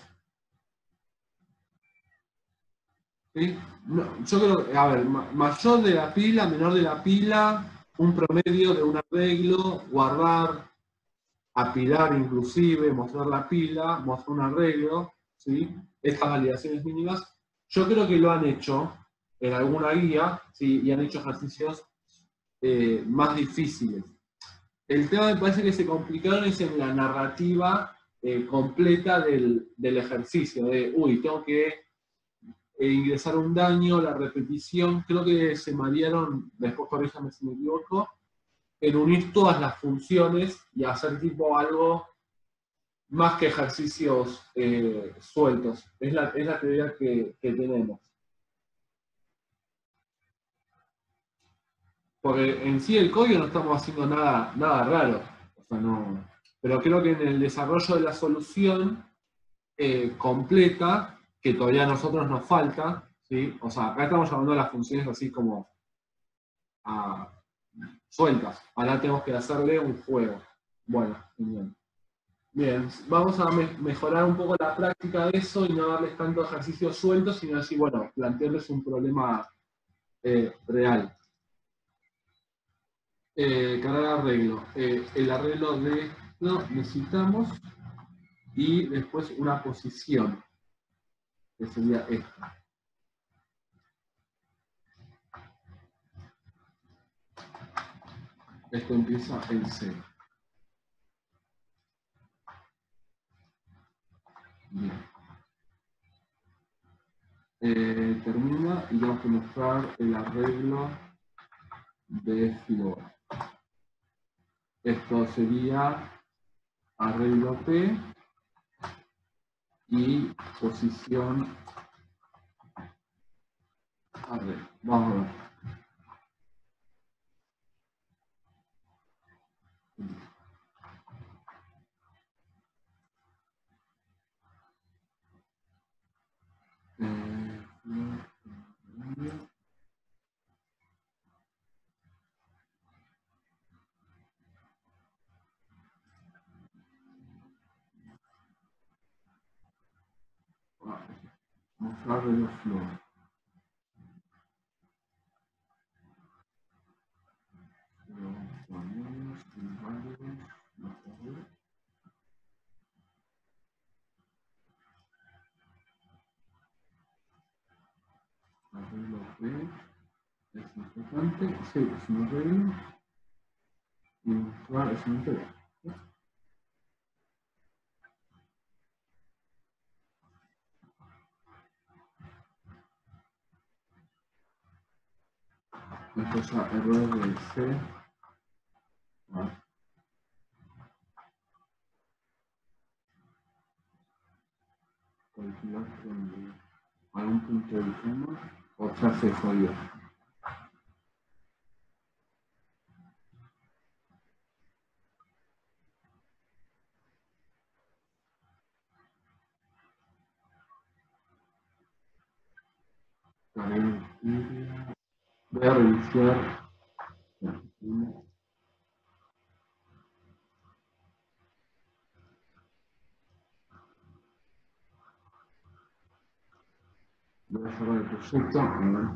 ¿Sí? No, yo creo, a ver, mayor de la pila, menor de la pila, un promedio de un arreglo, guardar, apilar inclusive, mostrar la pila, mostrar un arreglo, ¿sí? Estas validaciones mínimas, yo creo que lo han hecho en alguna guía, ¿sí? Y han hecho ejercicios más difíciles. El tema me parece que se complicaron es en la narrativa completa del ejercicio, de, uy, tengo que ingresar un daño, la repetición, creo que se marearon, después corríjame si me equivoco, en unir todas las funciones y hacer tipo algo más que ejercicios sueltos. Es la teoría que tenemos. Porque en sí el código no estamos haciendo nada raro. O sea, no. Pero creo que en el desarrollo de la solución completa, que todavía a nosotros nos falta, ¿sí? O sea, acá estamos llamando a las funciones así como a, sueltas. Ahora tenemos que hacerle un juego. Bueno, genial. Bien, vamos a mejorar un poco la práctica de eso y no darles tanto ejercicios sueltos, sino así, bueno, plantearles un problema real. Cargar arreglo. El arreglo de esto necesitamos y después una posición, que sería esta. Esto empieza en C. Bien. Termina y vamos a mostrar el arreglo de flor. Esto sería arreglo P y posición arreglo. Vamos a ver. Mostrar de la flor. Arreglo P es importante. Sí, es un arreglo. Y mostrar es un arreglo. Después ya error de C. Calcular con algún punto del tema o ya se jodió. Voy a reiniciar. Voy a cerrar el proyecto.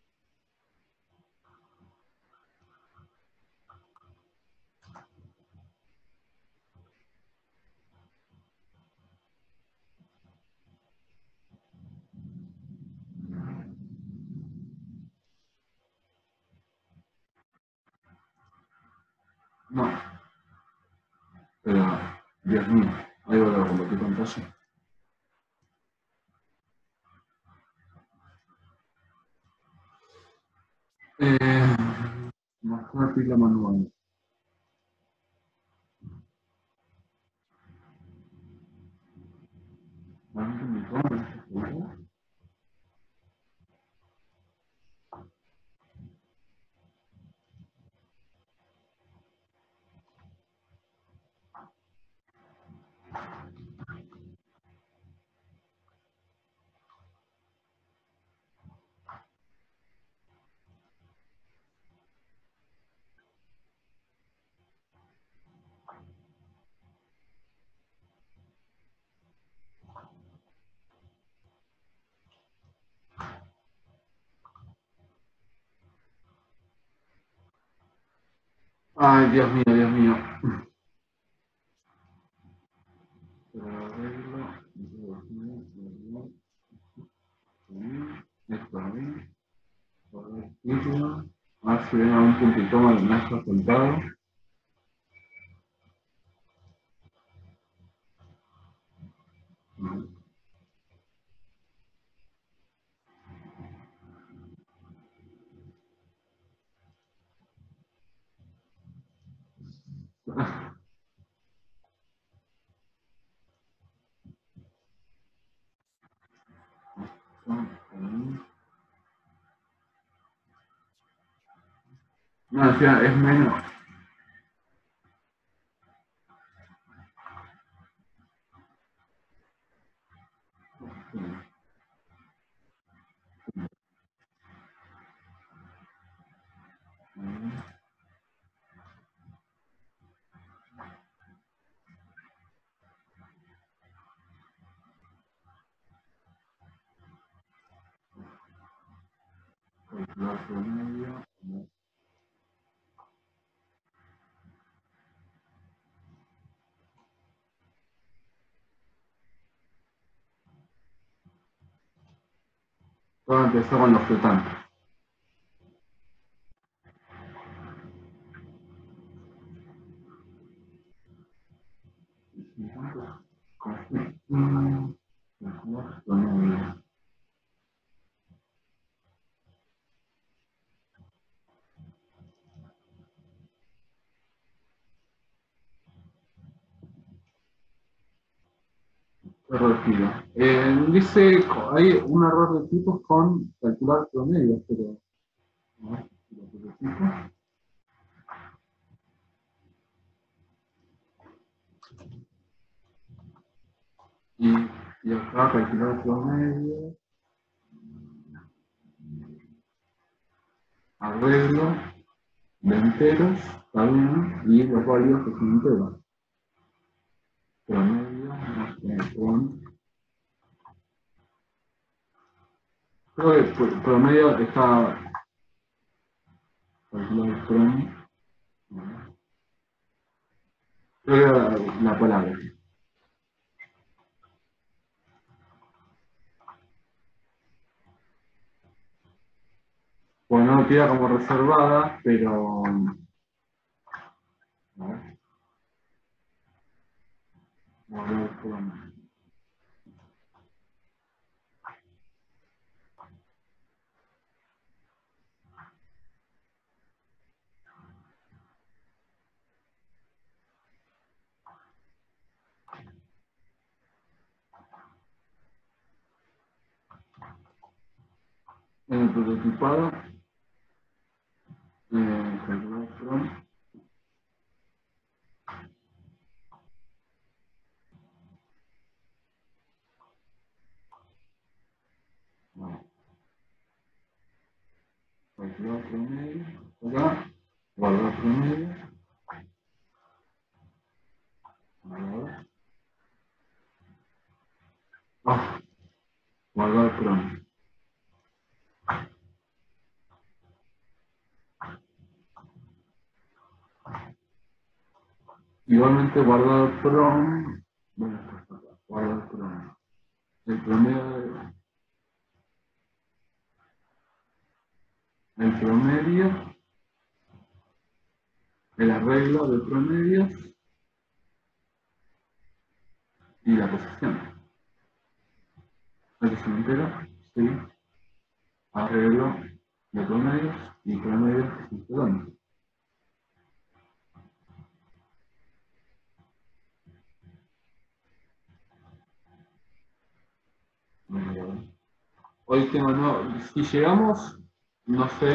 No, pero Dios mío, ahí voy a compartir pantalla. Mostrar pila manual. Ay, Dios mío, Dios mío. Esto ahí. A ver si ven a un puntito más resultado. No, o sea, es menos. Todo empezó con los flotantes. Corregido. Dice, hay un error de tipos con calcular promedios, pero a ver si lo verifico. Y acá calcular promedio, arreglo de enteros, está bien, y los válidos que son enteros. Promedio, no sé, creo que promedio está calculado promedio. Creo que era la palabra. Bueno, no queda como reservada, pero. A ver, guardar promedio. En el prototipado, calcular promedio. No, calcular promedio. Acá, guardar promedio. Guardar. Ah, guardar promedio. Igualmente guardar promedio. Bueno, guardar promedio. El promedio, el promedio, el arreglo de promedios y la posición. La posición entera, sí. Arreglo de promedios y promedios que se dan. Hoy tengo, no, si llegamos, no sé.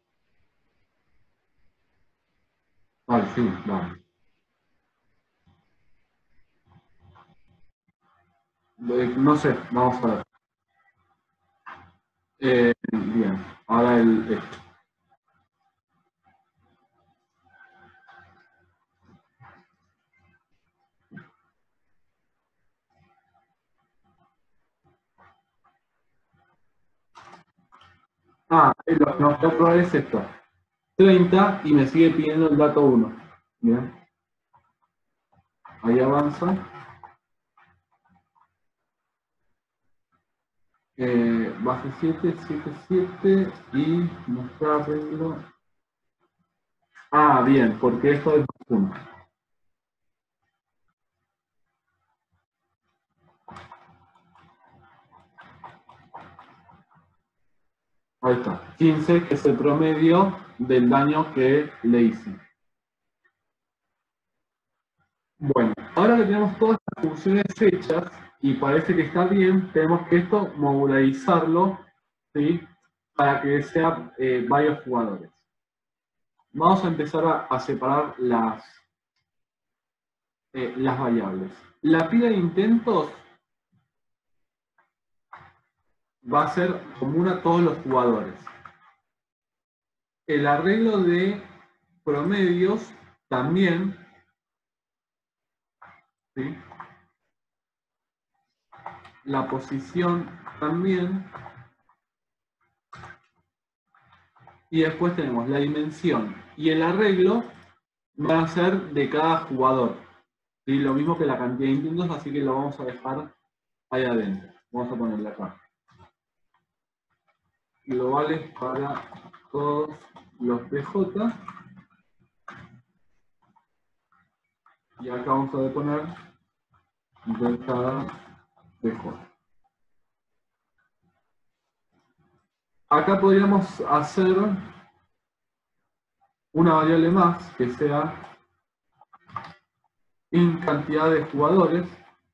Ay, sí, vale. No sé, vamos a ver. Bien, ahora esto. Ah, lo que nos voy a probar es esto. 30 y me sigue pidiendo el dato 1. Bien. Ahí avanza. Base 7, 7, 7 y mostrar arreglo. Ah, bien, porque esto es 1. Ahí está. 15, que es el promedio del daño que le hice. Bueno, ahora que tenemos todas las funciones hechas y parece que está bien, tenemos que esto modularizarlo, ¿sí? Para que sea varios jugadores. Vamos a empezar a separar las variables. La pila de intentos va a ser común a todos los jugadores. El arreglo de promedios también, ¿sí? La posición también. Y después tenemos la dimensión y el arreglo van a ser de cada jugador. ¿Sí? Lo mismo que la cantidad de intentos, así que lo vamos a dejar ahí adentro. Vamos a ponerle acá. Globales para todos los PJ. Y acá vamos a poner de cada PJ. Acá podríamos hacer una variable más que sea en cantidad de jugadores.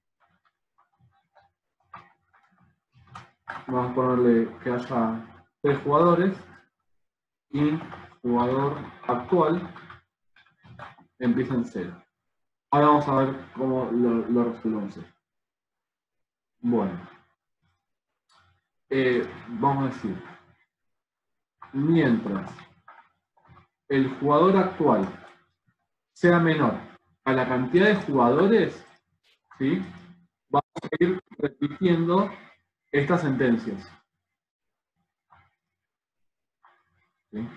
Vamos a ponerle que haya 3 jugadores y jugador actual empieza en 0. Ahora vamos a ver cómo lo resolvemos. Bueno, vamos a decir, mientras el jugador actual sea menor a la cantidad de jugadores, ¿sí? Vamos a ir repitiendo estas sentencias. ¿Sí?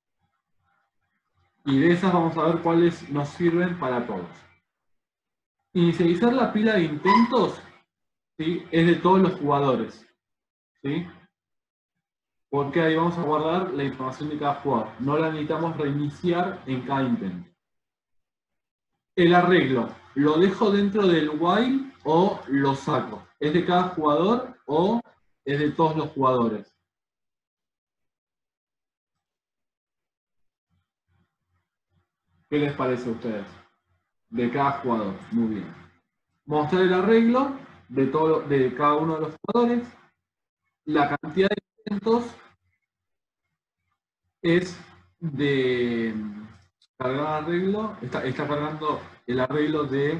Y de esas vamos a ver cuáles nos sirven para todos. Inicializar la pila de intentos, ¿sí? Es de todos los jugadores. ¿Sí? Porque ahí vamos a guardar la información de cada jugador. No la necesitamos reiniciar en cada intento. El arreglo, ¿lo dejo dentro del while o lo saco? ¿Es de cada jugador o es de todos los jugadores? ¿Qué les parece a ustedes? De cada jugador. Muy bien. Mostrar el arreglo de cada uno de los jugadores. La cantidad de intentos es de cargar arreglo. Está cargando el arreglo de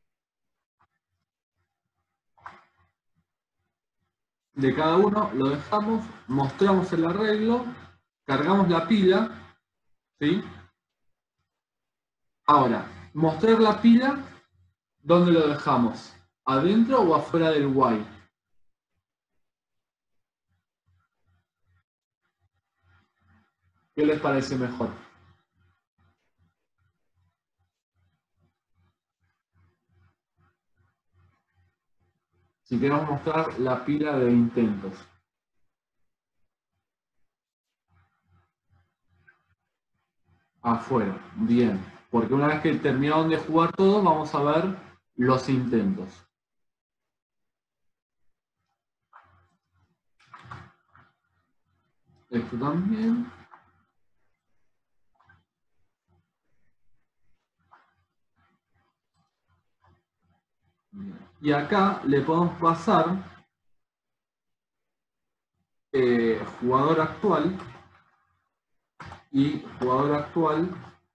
cada uno. Lo dejamos. Mostramos el arreglo. Cargamos la pila. ¿Sí? Ahora, mostrar la pila, ¿dónde lo dejamos? ¿Adentro o afuera del while? ¿Qué les parece mejor? Si queremos mostrar la pila de intentos. Afuera, bien. Porque una vez que terminaron de jugar todos, vamos a ver los intentos. Esto también. Y acá le podemos pasar jugador actual y jugador actual.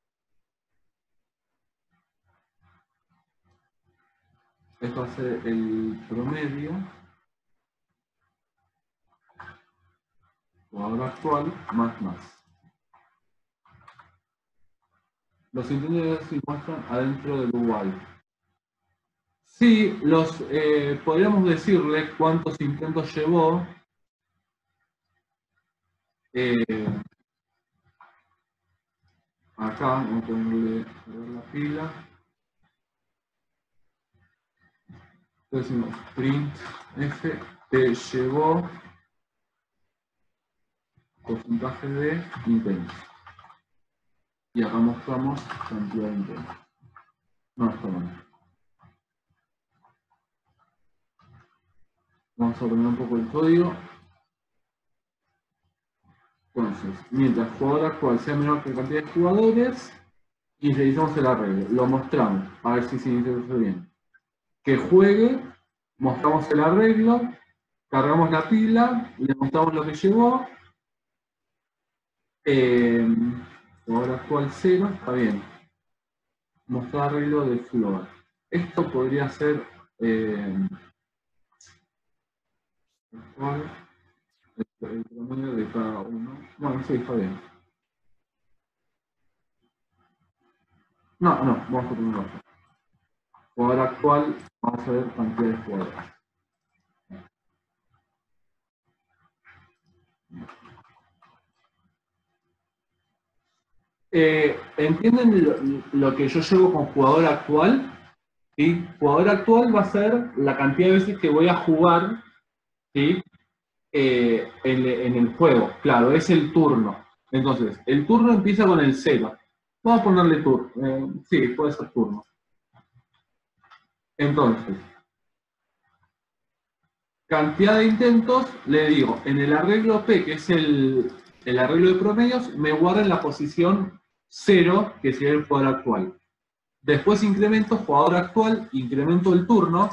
Esto va a ser el promedio. Jugador actual más. Los intentos se muestran adentro del while. Sí, podríamos decirle cuántos intentos llevó. acá vamos a ponerle la pila. Entonces decimos print f te llevó porcentaje de intentos. Y acá mostramos cantidad de intentos. No está mal. Vamos a poner un poco el código. Entonces, mientras el jugador actual sea menor que la cantidad de jugadores, inicializamos el arreglo. Lo mostramos, a ver si se inicia bien. Que juegue, mostramos el arreglo, cargamos la pila, le mostramos lo que llevó. Jugador actual 0, está bien. Mostrar arreglo de floor. Esto podría ser el promedio de cada uno. Bueno, sí, está bien. No, vamos a ponerlo acá. Jugador actual, vamos a ver cantidad de jugadores. ¿Entienden lo que yo llevo con jugador actual? ¿Sí? Jugador actual va a ser la cantidad de veces que voy a jugar, ¿sí? En el juego. Claro, es el turno. Entonces, el turno empieza con el 0. Vamos a ponerle turno. Sí, puede ser turno. Entonces, cantidad de intentos, le digo, en el arreglo P, que es el arreglo de promedios, me guarda en la posición 0, que sería el jugador actual. Después incremento jugador actual, incremento el turno,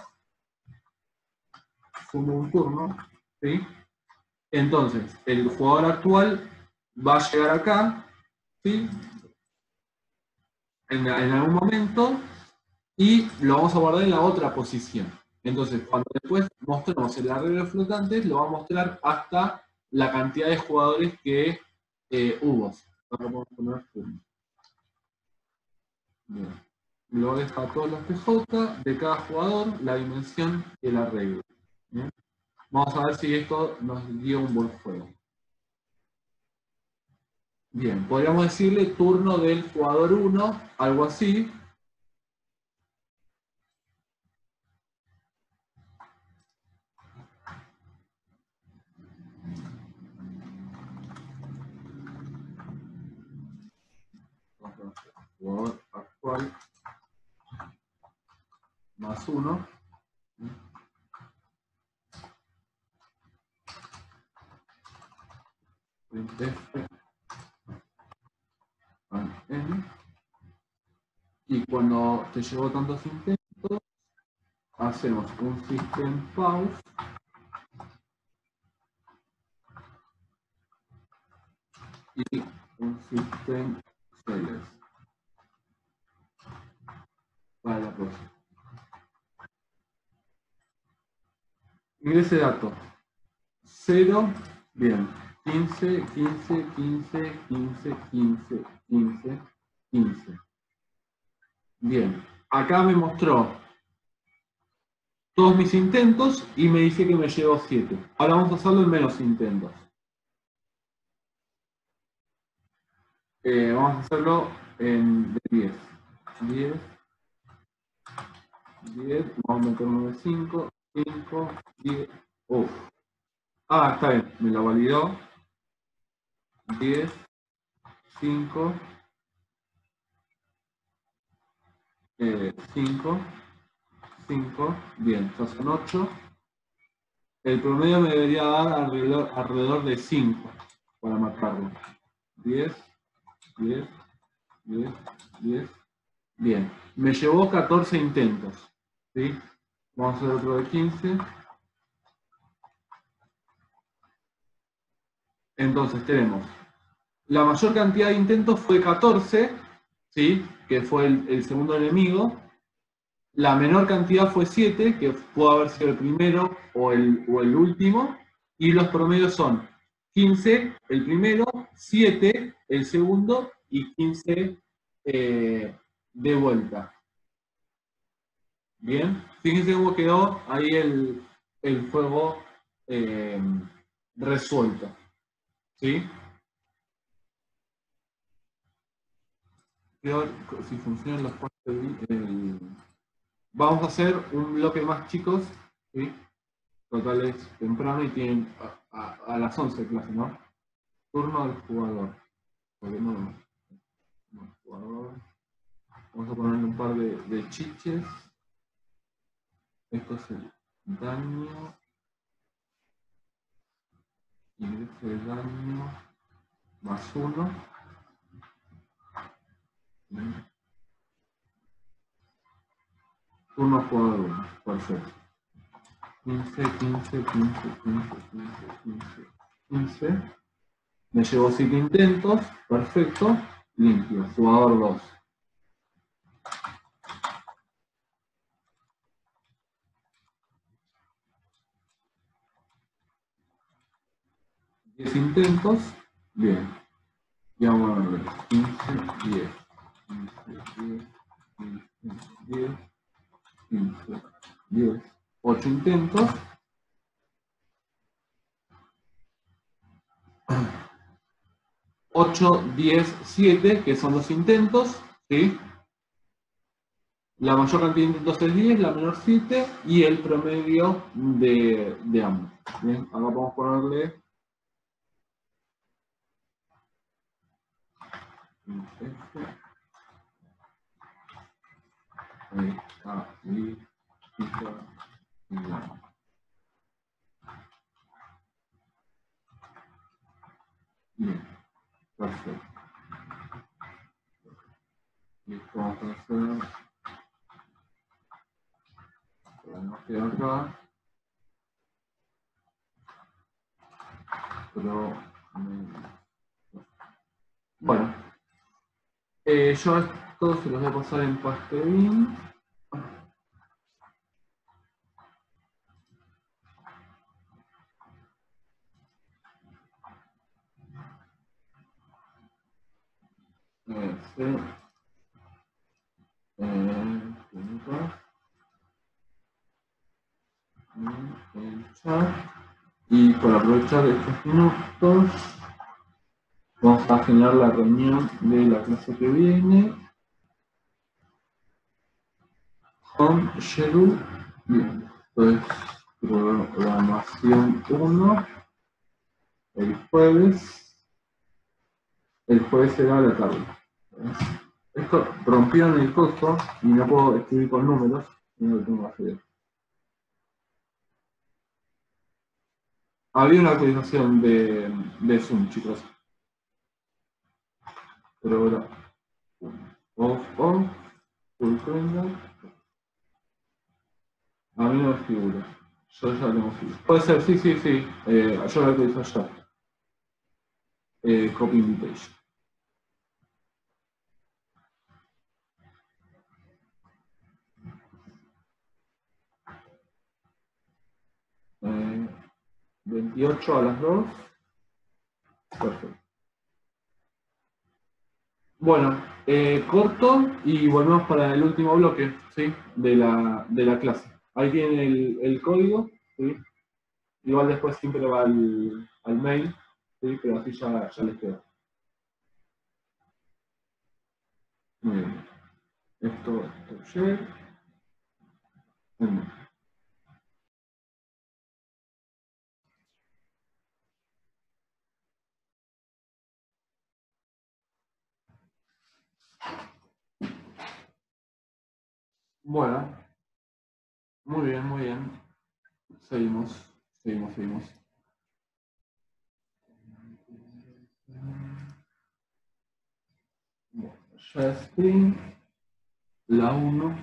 sumo un turno, ¿sí? Entonces, el jugador actual va a llegar acá, ¿sí? En algún momento, y lo vamos a guardar en la otra posición. Entonces, cuando después mostremos el arreglo de flotantes, lo va a mostrar hasta la cantidad de jugadores que hubo. Ahora vamos a poner turno. Bien. Lo deja todos los PJ de cada jugador, la dimensión y el arreglo. ¿Bien? Vamos a ver si esto nos dio un buen juego. Bien, podríamos decirle turno del jugador 1, algo así. Jugador actual más 1. Y cuando te llevó tantos intentos, hacemos un system pause y un system select para la próxima. Ingrese dato 0, bien, 15, 15, 15, 15, 15, 15, 15. Bien, acá me mostró todos mis intentos y me dice que me llevo 7. Ahora vamos a hacerlo en menos intentos. Vamos a hacerlo en 10. 10, 10, vamos a meter uno de 5, 5, 10. Uf. Ah, está bien, me lo validó. 10, 5, 5, 5, bien, ya son 8. El promedio me debería dar alrededor de 5 para marcarlo. 10, 10, 10, 10. Bien, me llevó 14 intentos. ¿Sí? Vamos a hacer otro de 15. Entonces tenemos, la mayor cantidad de intentos fue 14, ¿sí? Que fue el segundo enemigo. La menor cantidad fue 7, que pudo haber sido el primero o el último. Y los promedios son 15 el primero, 7 el segundo y 15 de vuelta. Bien, fíjense cómo quedó ahí el juego resuelto. ¿Sí? si funcionan los cuartos vamos a hacer un bloque más, chicos, ¿sí? Total es temprano y tienen a las 11 clase, ¿no? Turno del jugador. Jugador. Vamos a ponerle un par de chiches. Esto es el daño. Ingreso de daño. Más 1. Turno jugador 1. Perfecto. 15, 15, 15, 15, 15, 15, 15. Me llevo 7 intentos. Perfecto. Limpio. Jugador 2. 10 intentos. Bien. Y vamos a ver. 15, 10. 15, 10. 15, 10. 15, 10. 8 intentos. 8, 10, 7, que son los intentos, ¿sí? La mayor cantidad de intentos es 10, la menor 7, y el promedio de ambos. Bien, acá podemos ponerle ahí está, y bien, perfecto. Listo, vamos a hacer, podemos quedar acá, pero bueno, yo esto se los voy a pasar en pastelín. El chat. Y por aprovechar estos minutos, vamos a generar la reunión de la clase que viene. Con Sheru. Bien, pues programación 1. El jueves. El jueves será a la tarde. Esto rompieron el costo y no puedo escribir con números. Y no lo tengo que hacer. Había una actualización de Zoom, chicos. Pero ahora. Off, full framework. A mí no me figura. Yo ya tengo figura. Puede ser, sí. Yo lo actualizo ya. Copy invitation. Eh, 28 a las 2. Perfecto. Bueno, corto y volvemos para el último bloque, ¿sí? de la clase. Ahí tienen el código, ¿sí? Igual después siempre va al mail, ¿sí? Pero así ya les queda. Muy bien. Esto share. Bueno, muy bien. Seguimos. Bueno, ya screen, la 1.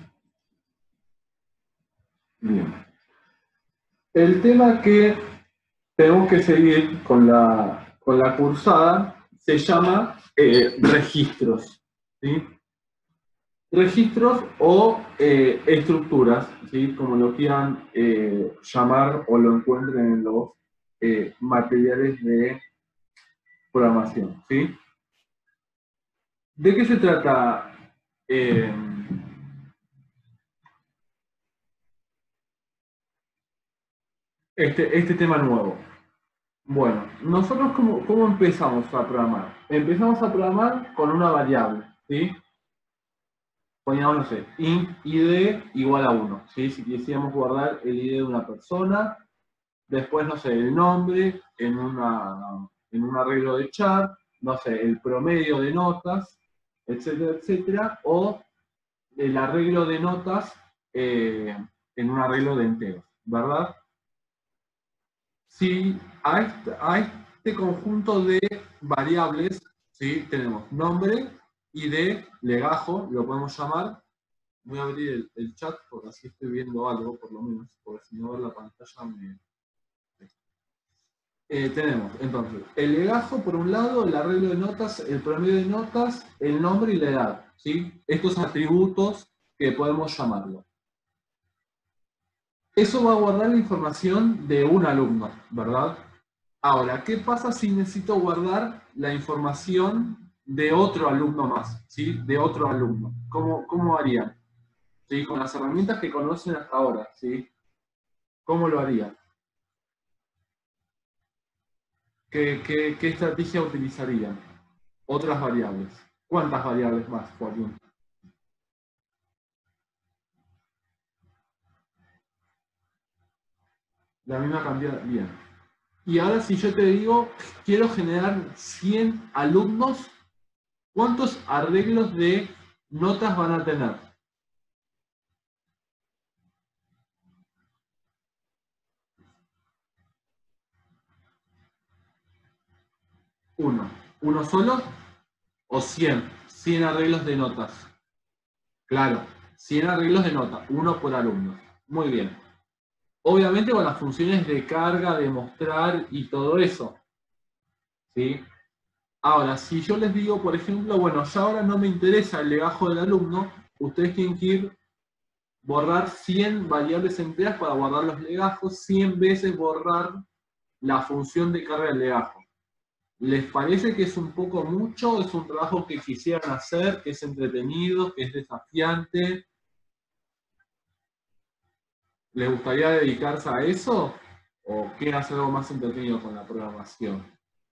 Bien. El tema que tenemos que seguir con la cursada se llama registros, ¿sí? Registros o estructuras, ¿sí? Como lo quieran llamar o lo encuentren en los materiales de programación, ¿sí? ¿De qué se trata este tema nuevo? Bueno, nosotros ¿cómo empezamos a programar? Empezamos a programar con una variable, ¿sí? poníamos, no sé, int id igual a 1, ¿sí? Si quisiéramos guardar el id de una persona, después, no sé, el nombre en un arreglo de chat, no sé, el promedio de notas, etcétera, etcétera, o el arreglo de notas en un arreglo de enteros, ¿verdad? Si a este conjunto de variables, ¿sí? Tenemos nombre, id, legajo, lo podemos llamar. Voy a abrir el chat porque así estoy viendo algo, por lo menos, porque si no ver la pantalla me... tenemos entonces el legajo por un lado, el arreglo de notas, el promedio de notas, el nombre y la edad, ¿sí? Estos atributos que podemos llamarlo. Eso va a guardar la información de un alumno, ¿verdad? Ahora, ¿qué pasa si necesito guardar la información de otro alumno más? ¿Sí? De otro alumno. ¿Cómo harían? ¿Sí? Con las herramientas que conocen hasta ahora, ¿sí? ¿Cómo lo harían? ¿Qué estrategia utilizarían? Otras variables. ¿Cuántas variables más, Joaquín? La misma cantidad. Bien. Y ahora si yo te digo, quiero generar 100 alumnos, ¿cuántos arreglos de notas van a tener? Uno. ¿Uno solo? ¿O 100? 100 arreglos de notas. Claro, 100 arreglos de notas, uno por alumno. Muy bien. Obviamente con las funciones de carga, de mostrar y todo eso. ¿Sí? Ahora, si yo les digo, por ejemplo, bueno, ya ahora no me interesa el legajo del alumno, ustedes tienen que ir borrar 100 variables enteras para guardar los legajos, 100 veces borrar la función de carga del legajo. ¿Les parece que es un poco mucho? ¿Es un trabajo que quisieran hacer, que es entretenido, que es desafiante? ¿Les gustaría dedicarse a eso? ¿O quieren hacer algo más entretenido con la programación?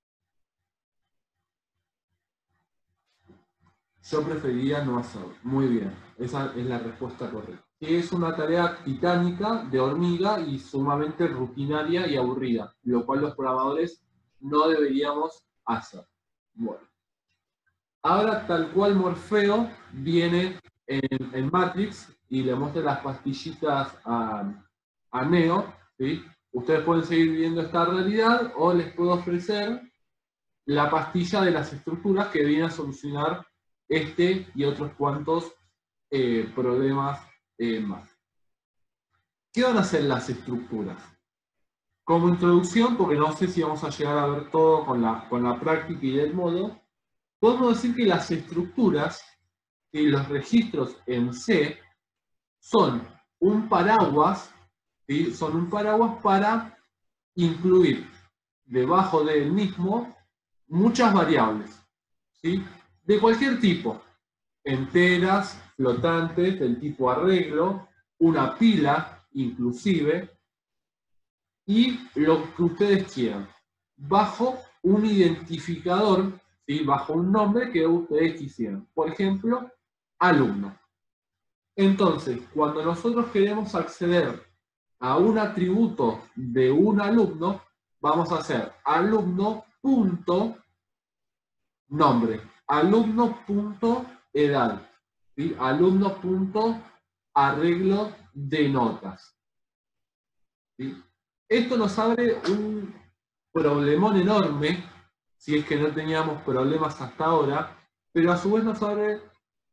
Yo preferiría no hacerlo. Muy bien, esa es la respuesta correcta. Es una tarea titánica, de hormiga y sumamente rutinaria y aburrida, lo cual los programadores no deberíamos hacer. Bueno, ahora tal cual Morfeo viene en Matrix y le muestra las pastillitas a Neo, ¿sí? Ustedes pueden seguir viendo esta realidad o les puedo ofrecer la pastilla de las estructuras que viene a solucionar este y otros cuantos problemas más. ¿Qué van a hacer las estructuras? Como introducción, porque no sé si vamos a llegar a ver todo con la práctica y el modo, podemos decir que las estructuras y los registros en C son un paraguas, ¿sí? Son un paraguas para incluir debajo del mismo muchas variables, ¿sí? De cualquier tipo, enteras, flotantes, del tipo arreglo, una pila inclusive, y lo que ustedes quieran, bajo un identificador, ¿sí? Bajo un nombre que ustedes quisieran. Por ejemplo, alumno. Entonces, cuando nosotros queremos acceder a un atributo de un alumno, vamos a hacer alumno.nombre, alumno.edad, ¿sí? Alumno.arreglo de notas. ¿Sí? Esto nos abre un problemón enorme, si es que no teníamos problemas hasta ahora, pero a su vez nos abre,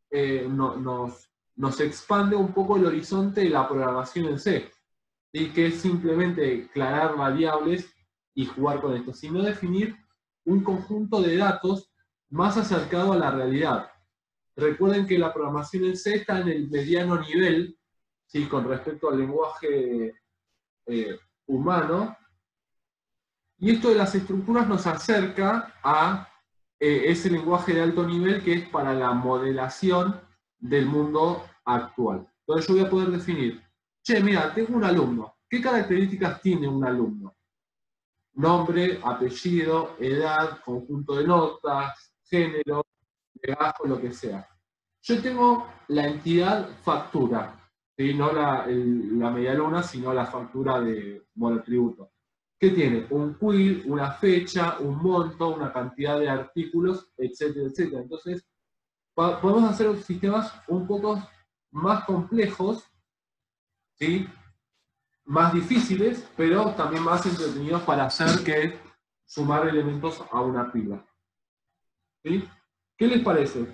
nos expande un poco el horizonte de la programación en C, ¿sí? Que es simplemente declarar variables y jugar con esto, sino definir un conjunto de datos más acercado a la realidad. Recuerden que la programación en C está en el mediano nivel, ¿sí? Con respecto al lenguaje humano, y esto de las estructuras nos acerca a ese lenguaje de alto nivel que es para la modelación del mundo actual. Entonces yo voy a poder definir, che, mira, tengo un alumno. ¿Qué características tiene un alumno? Nombre, apellido, edad, conjunto de notas, género, legajo, lo que sea. Yo tengo la entidad factura, ¿sí? No la medialuna, sino la factura de monotributo, que tiene un quid, una fecha, un monto, una cantidad de artículos, etcétera, etcétera. Entonces, podemos hacer sistemas un poco más complejos, ¿sí? Más difíciles, pero también más entretenidos para hacer que sumar elementos a una pila. ¿Sí? ¿Qué les parece?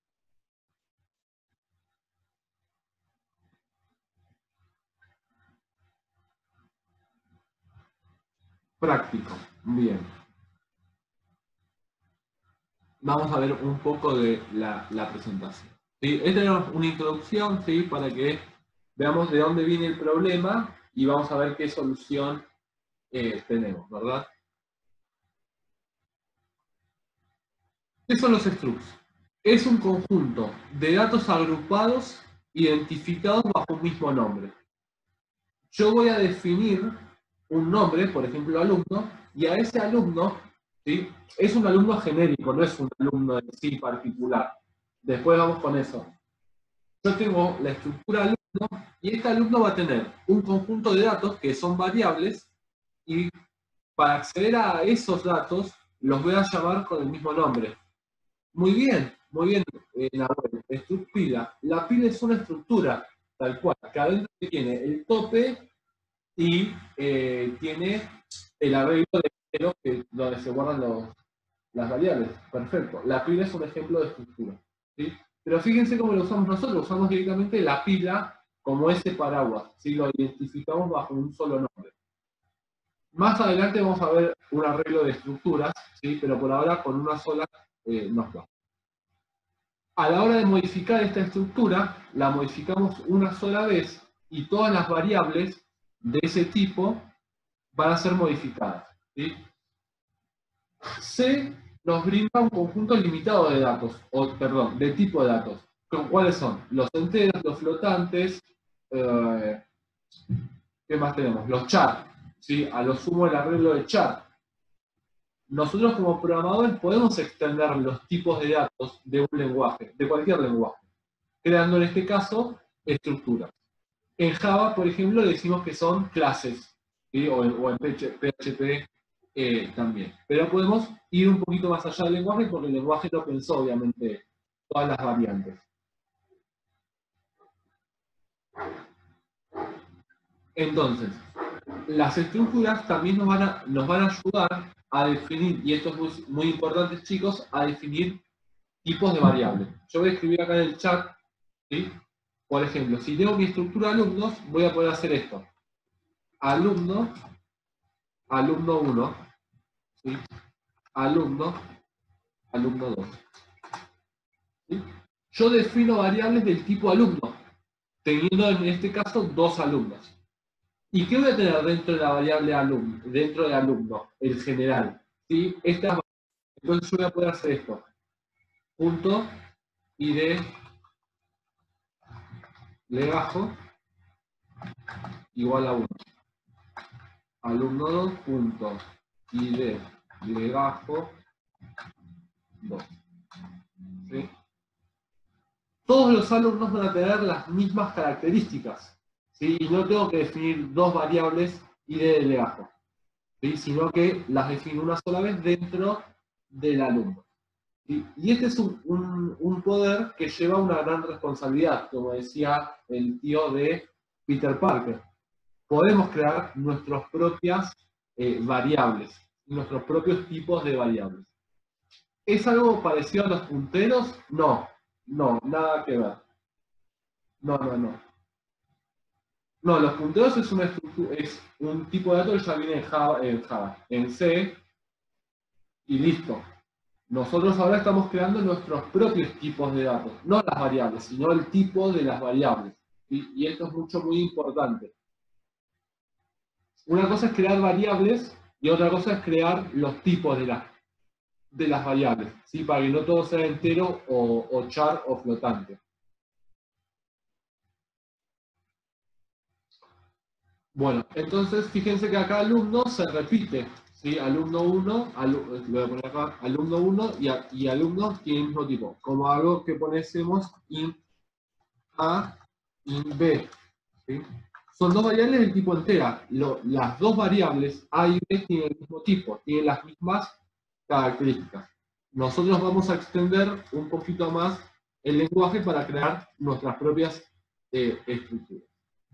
Práctico. Bien. Vamos a ver un poco de la presentación. ¿Sí? Esta era una introducción, ¿sí? Para que veamos de dónde viene el problema y vamos a ver qué solución tenemos, ¿verdad? ¿Qué son los structs? Es un conjunto de datos agrupados identificados bajo un mismo nombre. Yo voy a definir un nombre, por ejemplo, alumno, y a ese alumno, ¿sí? Es un alumno genérico, no es un alumno en sí particular. Después vamos con eso. Yo tengo la estructura alumno, y este alumno va a tener un conjunto de datos que son variables, y para acceder a esos datos, los voy a llamar con el mismo nombre. Muy bien, Nahuel. Pila. La pila es una estructura, tal cual, que adentro tiene el tope y tiene el arreglo de cero donde se guardan las variables. Perfecto. La pila es un ejemplo de estructura. ¿Sí? Pero fíjense cómo lo usamos nosotros. Usamos directamente la pila como ese paraguas. ¿Sí? Lo identificamos bajo un solo nombre. Más adelante vamos a ver un arreglo de estructuras, ¿sí? Pero por ahora con una sola nos va. A la hora de modificar esta estructura, la modificamos una sola vez y todas las variables de ese tipo van a ser modificadas. ¿Sí? C nos brinda un conjunto limitado de datos, de tipo de datos. ¿Cuáles son? Los enteros, los flotantes, ¿qué más tenemos? Los char, ¿sí? A lo sumo el arreglo de char. Nosotros como programadores podemos extender los tipos de datos de un lenguaje, de cualquier lenguaje, creando en este caso estructuras. En Java, por ejemplo, decimos que son clases, ¿sí? o en PHP también. Pero podemos ir un poquito más allá del lenguaje porque el lenguaje no pensó, obviamente, todas las variantes. Entonces, las estructuras también nos van a ayudar a definir, y esto es muy, muy importante, chicos, a definir tipos de variables. Yo voy a escribir acá en el chat, ¿sí? Por ejemplo, si tengo mi estructura de alumnos, voy a poder hacer esto. Alumno, alumno 1, ¿sí? Alumno, alumno 2. ¿Sí? Yo defino variables del tipo alumno, teniendo en este caso dos alumnos. ¿Y qué voy a tener dentro de la variable alumno? Dentro del alumno, el general. ¿Sí? Entonces yo voy a poder hacer esto. Punto id legajo igual a 1. Alumno 2 punto id legajo 2. ¿Sí? Todos los alumnos van a tener las mismas características. ¿Sí? Y no tengo que definir dos variables id de legajo. ¿Sí? Sino que las defino una sola vez dentro del alumno. ¿Sí? Y este es un poder que lleva una gran responsabilidad, como decía el tío de Peter Parker. Podemos crear nuestras propias variables, nuestros propios tipos de variables. ¿Es algo parecido a los punteros? No, nada que ver. No. No, los punteros es un tipo de dato que ya viene en C, y listo. Nosotros ahora estamos creando nuestros propios tipos de datos, no las variables, sino el tipo de las variables. Y esto es muy importante. Una cosa es crear variables y otra cosa es crear los tipos de las variables, ¿sí? Para que no todo sea entero o char o flotante. Bueno, entonces fíjense que acá alumno se repite, ¿sí? Alumno 1, lo voy a poner acá, alumno 1 y alumnos tienen el mismo tipo. Como algo que ponemos int A, int B. ¿Sí? Son dos variables del tipo entera. Las dos variables A y B tienen el mismo tipo, tienen las mismas características. Nosotros vamos a extender un poquito más el lenguaje para crear nuestras propias estructuras.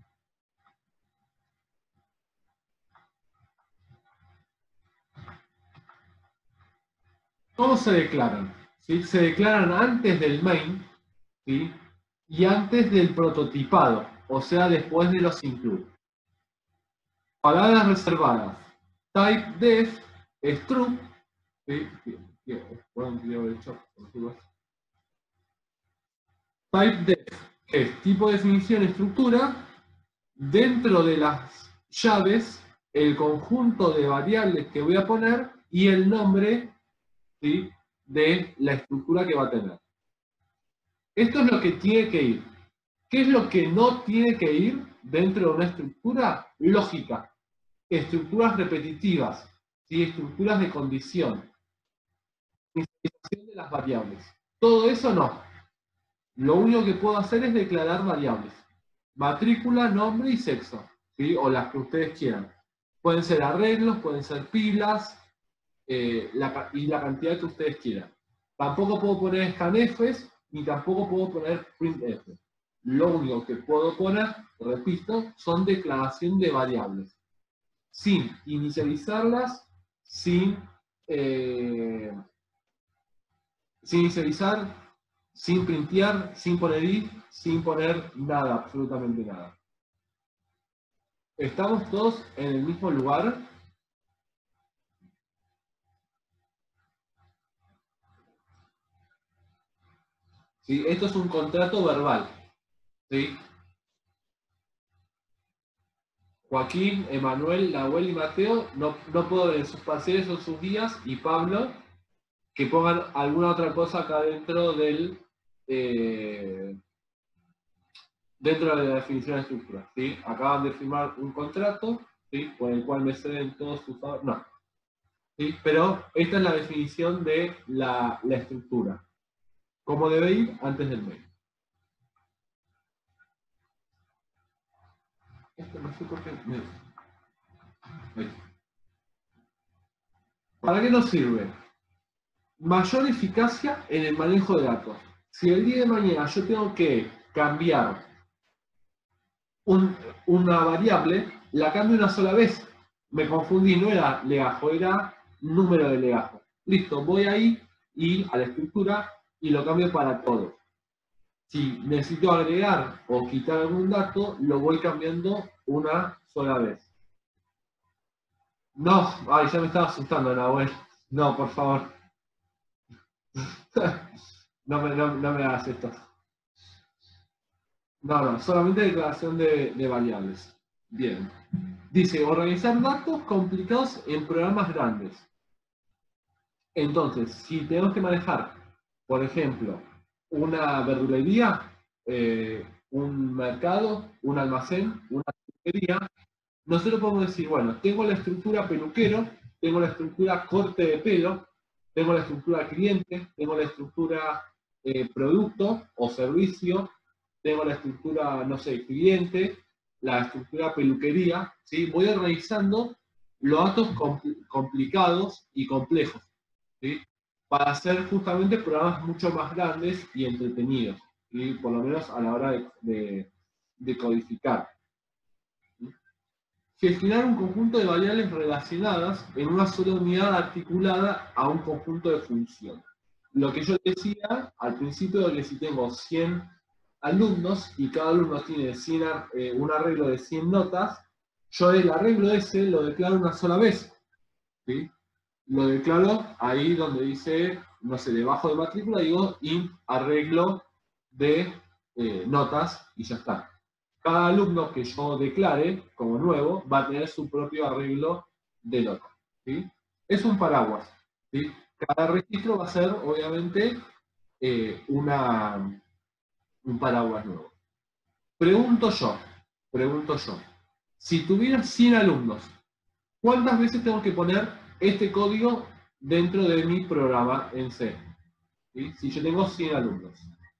¿Cómo se declaran? ¿Sí? Se declaran antes del main, ¿sí? Y antes del prototipado, o sea, después de los include. Palabras reservadas. Typedef, struct, ¿sí? Typedef, que es tipo, definición, estructura. Dentro de las llaves, el conjunto de variables que voy a poner y el nombre, ¿sí?, de la estructura que va a tener. Esto es lo que tiene que ir. ¿Qué es lo que no tiene que ir dentro de una estructura? Lógica. Estructuras repetitivas, ¿sí? Estructuras de condición. Inicialización de las variables. Todo eso no. Lo único que puedo hacer es declarar variables. Matrícula, nombre y sexo, ¿sí? O las que ustedes quieran. Pueden ser arreglos, pueden ser pilas, y la cantidad que ustedes quieran. Tampoco puedo poner scanfs, ni tampoco puedo poner printf. Lo único que puedo poner, repito, son declaración de variables. Sin inicializarlas, sin inicializar, sin printear, sin poner if, sin poner nada, absolutamente nada. ¿Estamos todos en el mismo lugar? ¿Sí? Esto es un contrato verbal. ¿Sí? Joaquín, Emanuel, Nahuel y Mateo no puedo ver en sus parciales o sus guías, y Pablo, que pongan alguna otra cosa acá dentro del dentro de la definición de estructura. ¿Sí? Acaban de firmar un contrato, ¿sí?, por el cual me ceden todos sus... No. ¿Sí? Pero esta es la definición de la estructura. Cómo debe ir antes del mail. Esto no sé por qué... ¿Para qué nos sirve? Mayor eficacia en el manejo de datos. Si el día de mañana yo tengo que cambiar una variable, la cambio una sola vez. Me confundí, no era legajo, era número de legajo. Listo, voy ahí y a la estructura y lo cambio para todo. Si necesito agregar o quitar algún dato, lo voy cambiando una sola vez. No, ay, ya me estaba asustando, Nahuel. No, por favor. No me hagas esto. No, solamente declaración de variables. Bien. Dice, organizar datos complicados en programas grandes. Entonces, si tenemos que manejar, por ejemplo, una verdulería, un mercado, un almacén, una peluquería, nosotros podemos decir, bueno, tengo la estructura peluquero, tengo la estructura corte de pelo, tengo la estructura cliente, tengo la estructura producto o servicio, tengo la estructura, no sé, cliente, la estructura peluquería, ¿sí? Voy organizando los datos complicados y complejos, ¿sí?, para hacer justamente programas mucho más grandes y entretenidos, ¿sí?, por lo menos a la hora de codificar. Gestionar un conjunto de variables relacionadas en una sola unidad articulada a un conjunto de funciones. Lo que yo decía al principio de que si tengo 100 alumnos y cada alumno tiene un arreglo de 100 notas, yo el arreglo ese lo declaro una sola vez, ¿sí? Lo declaro ahí donde dice, no sé, debajo de matrícula, digo int arreglo de notas y ya está. Cada alumno que yo declare como nuevo va a tener su propio arreglo de notas, ¿sí? Es un paraguas, ¿sí? Cada registro va a ser, obviamente, un paraguas nuevo. Pregunto yo, si tuviera 100 alumnos, ¿cuántas veces tengo que poner este código dentro de mi programa en C. ¿Sí? Si yo tengo 100 alumnos.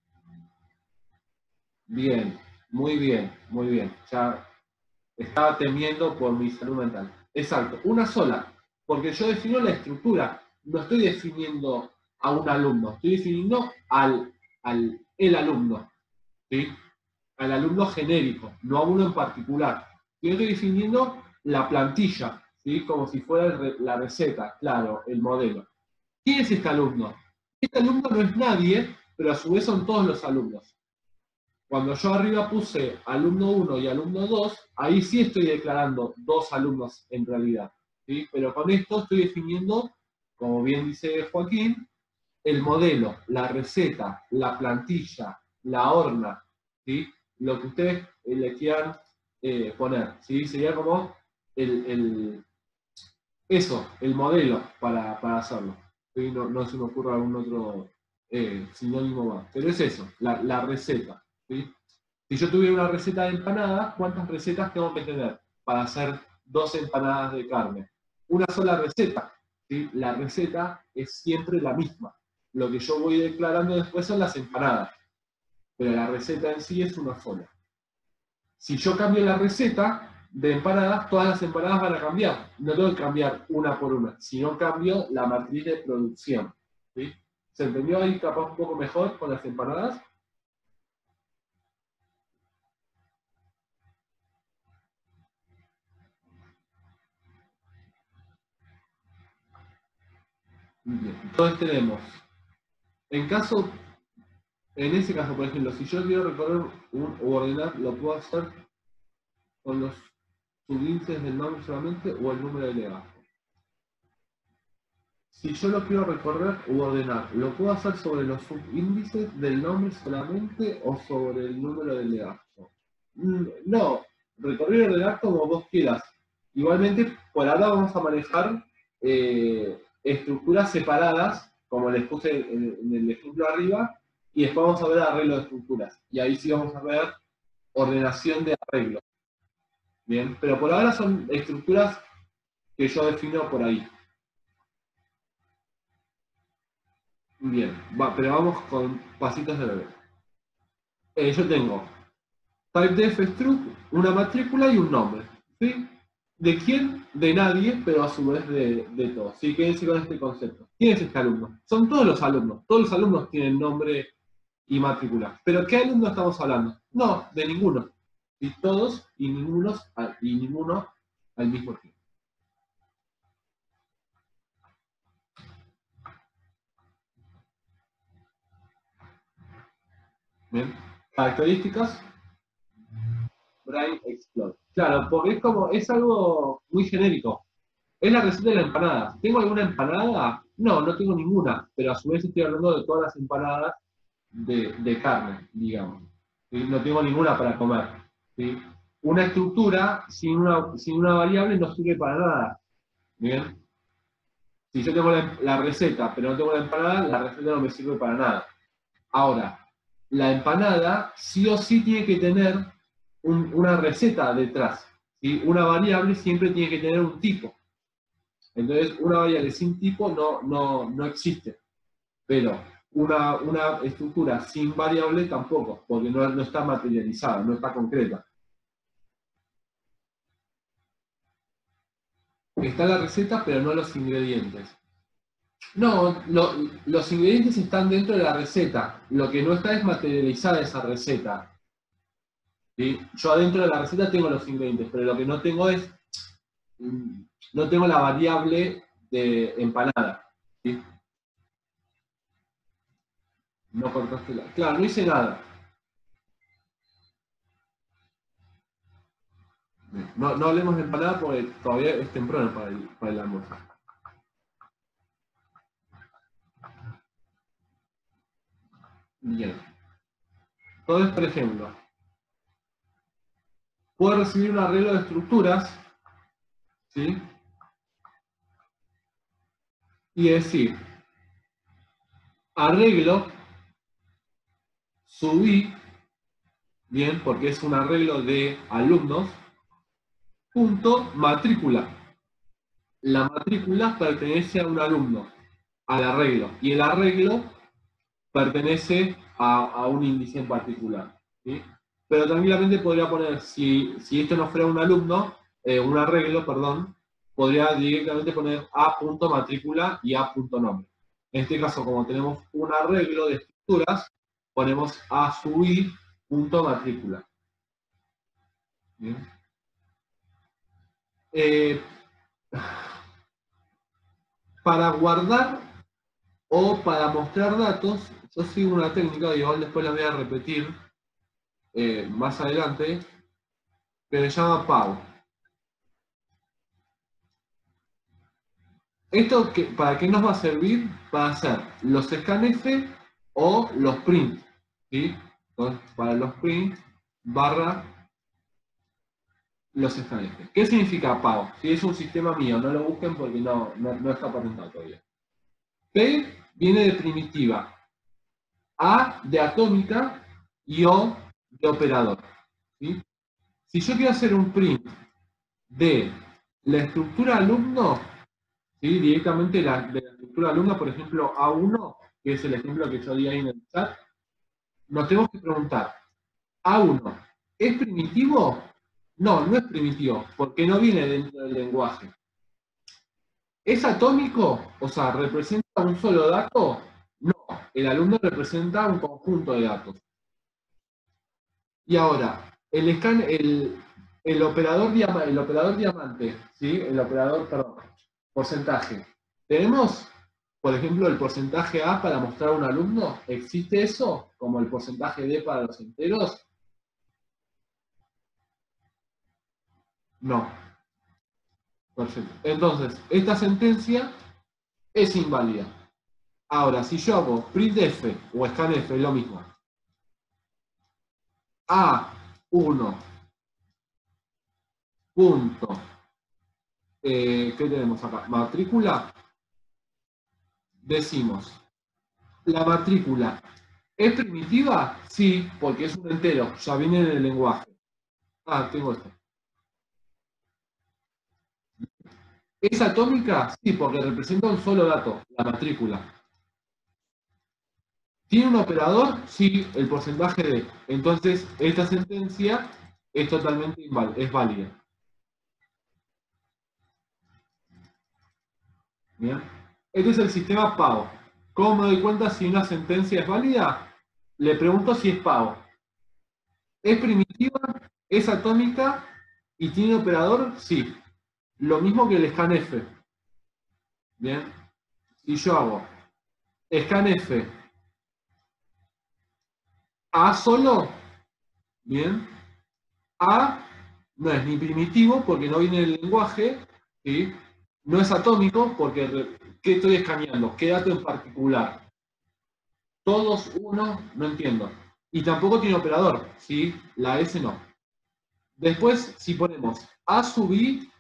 Bien, muy bien, muy bien. Ya estaba temiendo por mi salud mental. Exacto, una sola. Porque yo defino la estructura. No estoy definiendo a un alumno, estoy definiendo el alumno. ¿Sí? Al alumno genérico, no a uno en particular. Yo estoy definiendo la plantilla, ¿sí? Como si fuera la receta, claro, el modelo. ¿Quién es este alumno? Este alumno no es nadie, pero a su vez son todos los alumnos. Cuando yo arriba puse alumno 1 y alumno 2, ahí sí estoy declarando dos alumnos en realidad. ¿Sí? Pero con esto estoy definiendo, como bien dice Joaquín, el modelo, la receta, la plantilla, la horna, ¿sí? Lo que ustedes le quieran poner. ¿Sí? Sería como eso, el modelo para hacerlo. ¿Sí? No se me ocurre algún otro sinónimo más. Pero es eso, la receta. ¿Sí? Si yo tuviera una receta de empanadas, ¿cuántas recetas tengo que tener para hacer 2 empanadas de carne? Una sola receta. ¿Sí? La receta es siempre la misma. Lo que yo voy declarando después son las empanadas. Pero la receta en sí es una sola. Si yo cambio la receta de empanadas, todas las empanadas van a cambiar. No tengo que cambiar una por una, sino cambio la matriz de producción. ¿Sí? ¿Se entendió ahí capaz un poco mejor con las empanadas? Bien. Entonces tenemos, en ese caso, por ejemplo, si yo quiero recorrer o ordenar, lo puedo hacer con los subíndices del nombre solamente o el número de legajo. Si yo lo quiero recorrer u ordenar, ¿lo puedo hacer sobre los subíndices del nombre solamente o sobre el número de legajo? No, recorrer y ordenar como vos quieras. Igualmente, por ahora vamos a manejar estructuras separadas, como les puse en el ejemplo arriba, y después vamos a ver arreglo de estructuras. Y ahí sí vamos a ver ordenación de arreglo. Bien, pero por ahora son estructuras que yo defino por ahí. Bien, pero vamos con pasitos de bebé. Yo tengo typedef struct, una matrícula y un nombre. ¿Sí? ¿De quién? De nadie, pero a su vez de todos. ¿Sí? Quédense con este concepto. ¿Quién es este alumno? Son todos los alumnos. Todos los alumnos tienen nombre y matrícula. ¿Pero qué alumno estamos hablando? No, de ninguno. Y todos y ninguno al mismo tiempo. Bien. Características. Brain Explode. Claro, porque es algo muy genérico. Es la receta de la empanada. ¿Tengo alguna empanada? No, no tengo ninguna, pero a su vez estoy hablando de todas las empanadas de carne, digamos. ¿Sí? No tengo ninguna para comer. ¿Sí? Una estructura sin una variable no sirve para nada. ¿Bien? Si yo tengo la receta, pero no tengo la empanada, la receta no me sirve para nada. Ahora, la empanada sí o sí tiene que tener una receta detrás. ¿Sí? Una variable siempre tiene que tener un tipo. Entonces, una variable sin tipo no existe. Pero una estructura sin variable tampoco, porque no está materializada, no está concreta. Está la receta, pero no los ingredientes. No, los ingredientes están dentro de la receta. Lo que no está es materializada esa receta. ¿Sí? Yo adentro de la receta tengo los ingredientes, pero lo que no tengo es, no tengo la variable de empanada. ¿Sí? No cortaste la... Claro, no hice nada. No hablemos de empanada porque todavía es temprano para el almuerzo. Bien. Entonces, por ejemplo, puedo recibir un arreglo de estructuras, ¿sí? Y decir, arreglo, subí, bien, porque es un arreglo de alumnos, punto matrícula. la matrícula pertenece a un alumno, al arreglo, y el arreglo pertenece a un índice en particular, ¿sí? Pero tranquilamente podría poner, si esto no fuera un alumno, un arreglo, perdón, podría directamente poner a.matrícula y a.nombre. En este caso, como tenemos un arreglo de estructuras, ponemos a sub i.matrícula. Para guardar o para mostrar datos, yo sigo una técnica, y igual después la voy a repetir más adelante, que se llama PAO. ¿Esto para qué nos va a servir? Para hacer los scanf o los print, ¿sí? Entonces, para los print barra los scanf. ¿Qué significa PAO? Si es un sistema mío, no lo busquen porque no está patentado todavía. P viene de primitiva, A de atómica y O de operador, ¿sí? Si yo quiero hacer un print de la estructura alumno, ¿sí? Directamente de la estructura alumno, por ejemplo, A1, que es el ejemplo que yo di ahí en el chat, nos tenemos que preguntar, ¿A1 es primitivo? No, no es primitivo, porque no viene dentro del lenguaje. ¿Es atómico? O sea, ¿representa un solo dato? No, el alumno representa un conjunto de datos. Y ahora, el operador diamante, ¿sí? El operador, perdón, porcentaje. ¿Tenemos, por ejemplo, el porcentaje A para mostrar a un alumno? ¿Existe eso? ¿Como el porcentaje D para los enteros? No. Perfecto. Entonces, esta sentencia es inválida. Ahora, si yo hago printf o scanf, es lo mismo. A1 punto, ¿qué tenemos acá? Matrícula. Decimos, ¿la matrícula es primitiva? Sí, porque es un entero, ya viene en el lenguaje. Ah, tengo esto. ¿Es atómica? Sí, porque representa un solo dato, la matrícula. ¿Tiene un operador? Sí, el porcentaje de. Entonces, esta sentencia es totalmente es válida. ¿Bien? Este es el sistema PAO. ¿Cómo me doy cuenta si una sentencia es válida? Le pregunto si es PAO. ¿Es primitiva? ¿Es atómica? ¿Y tiene operador? Sí. Lo mismo que el scanf. Bien. Si yo hago scanf A solo, bien, A no es ni primitivo porque no viene del lenguaje, ¿sí? No es atómico porque ¿qué estoy escaneando? ¿Qué dato en particular? Todos uno, no entiendo. Y tampoco tiene operador, ¿sí? La S no. Después, si ponemos A sub I,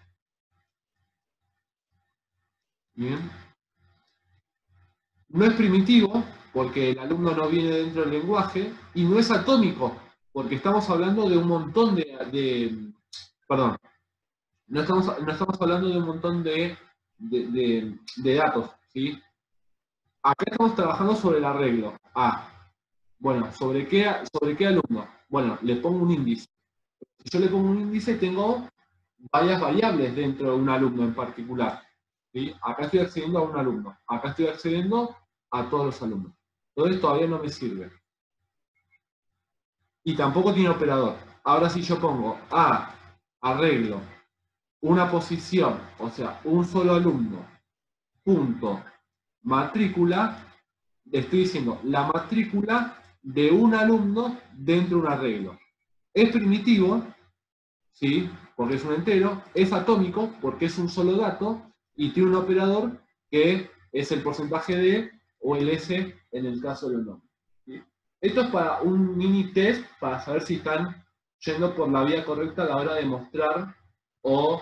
bien, no es primitivo porque el alumno no viene dentro del lenguaje y no es atómico porque estamos hablando de un montón perdón, no estamos hablando de un montón de datos, ¿sí? Acá estamos trabajando sobre el arreglo. Bueno, ¿sobre qué alumno? Bueno, le pongo un índice. Si yo le pongo un índice, tengo varias variables dentro de un alumno en particular, ¿sí? Acá estoy accediendo a un alumno. Acá estoy accediendo a todos los alumnos. Entonces todavía no me sirve. Y tampoco tiene operador. Ahora si yo pongo arreglo, una posición, o sea, un solo alumno, punto, matrícula, le estoy diciendo la matrícula de un alumno dentro de un arreglo. Es primitivo, ¿sí? Porque es un entero, es atómico, porque es un solo dato, y tiene un operador que es el porcentaje de, o el S en el caso del nombre, ¿sí? Esto es para un mini test para saber si están yendo por la vía correcta a la hora de mostrar o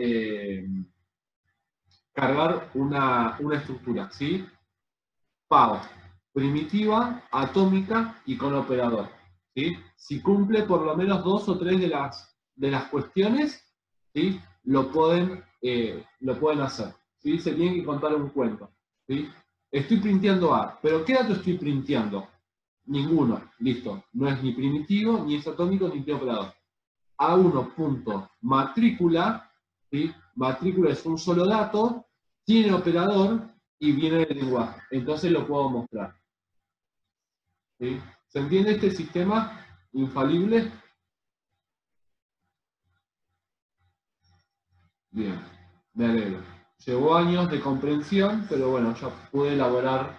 cargar una estructura, ¿sí? PAO, primitiva, atómica y con operador, ¿sí? Si cumple por lo menos 2 o 3 de las cuestiones, ¿sí? Lo pueden lo pueden hacer. ¿Sí? Se tienen que contar un cuento. ¿Sí? Estoy printeando A, pero ¿qué dato estoy printeando? Ninguno, listo. No es ni primitivo, ni isotónico, ni operador. A1.matrícula, ¿sí? Matrícula es un solo dato, tiene operador y viene del lenguaje. Entonces lo puedo mostrar. ¿Sí? ¿Se entiende este sistema infalible? Bien, me alegro. Llevó años de comprensión, pero bueno, ya pude elaborar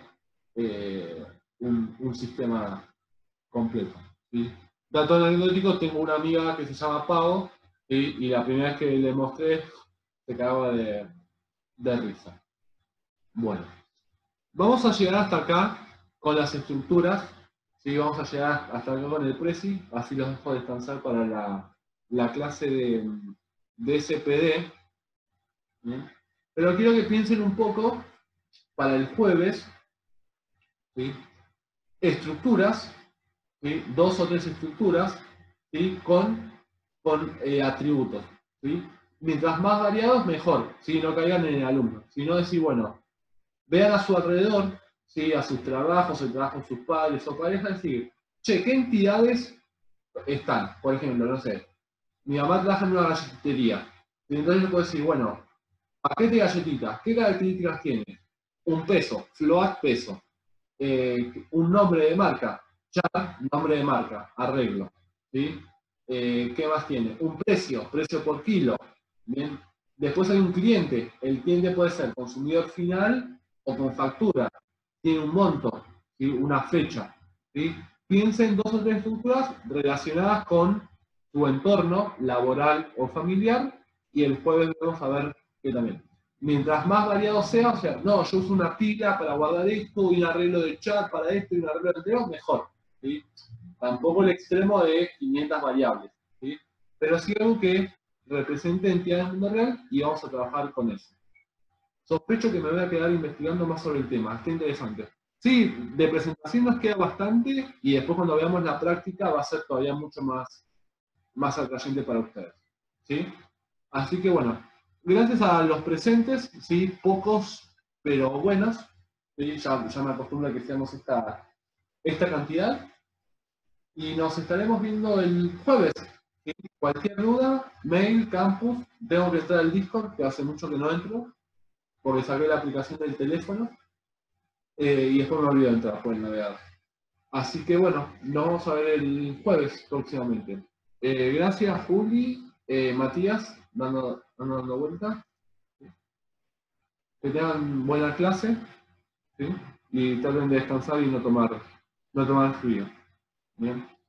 un sistema completo. ¿Sí? Dato anecdótico, tengo una amiga que se llama Pau, ¿sí? Y la primera vez que le mostré se cagaba de risa. Bueno, vamos a llegar hasta acá con las estructuras, ¿sí? Vamos a llegar hasta acá con el presi, así los dejo descansar para la clase de SPD. ¿Bien? Pero quiero que piensen un poco para el jueves, ¿sí? Estructuras, ¿sí? 2 o 3 estructuras, ¿sí? con atributos. ¿Sí? Mientras más variados, mejor, ¿sí? No caigan en el alumno. Si no, decir, bueno, vean a su alrededor, ¿sí? A sus trabajos, el trabajo de sus padres o parejas, decir, che, ¿qué entidades están? Por ejemplo, no sé, mi mamá trabaja en una galletería. Y entonces yo puedo decir, bueno, paquete de galletitas, ¿qué características tiene? Un peso, float peso. Un nombre de marca, char, nombre de marca, arreglo. ¿Sí? ¿Qué más tiene? Un precio, precio por kilo. ¿Bien? Después hay un cliente. El cliente puede ser consumidor final o con factura. Tiene un monto, ¿sí? Una fecha. ¿Sí? Piensen 2 o 3 estructuras relacionadas con tu entorno laboral o familiar y el jueves vamos a ver qué también. Mientras más variado sea, o sea, no, yo uso una pila para guardar esto, y un arreglo de chat para esto, y un arreglo de video, mejor. ¿Sí? Tampoco el extremo de 500 variables. ¿Sí? Pero sí algo que represente entidades del mundo real y vamos a trabajar con eso. Sospecho que me voy a quedar investigando más sobre el tema, está interesante. Sí, de presentación nos queda bastante y después cuando veamos la práctica va a ser todavía mucho más atrayente para ustedes. ¿Sí? Así que bueno, gracias a los presentes, ¿sí? Pocos pero buenos, ¿sí? Ya me acostumbro a que seamos esta cantidad y nos estaremos viendo el jueves. ¿Sí? Cualquier duda, mail, campus, tengo que entrar al Discord, que hace mucho que no entro, porque saqué la aplicación del teléfono y después me olvido de entrar por el navegador. Así que bueno, nos vamos a ver el jueves próximamente. Gracias Juli, Matías, dando vuelta. Que tengan buena clase, ¿sí? Y traten de descansar y no tomar frío. ¿Bien?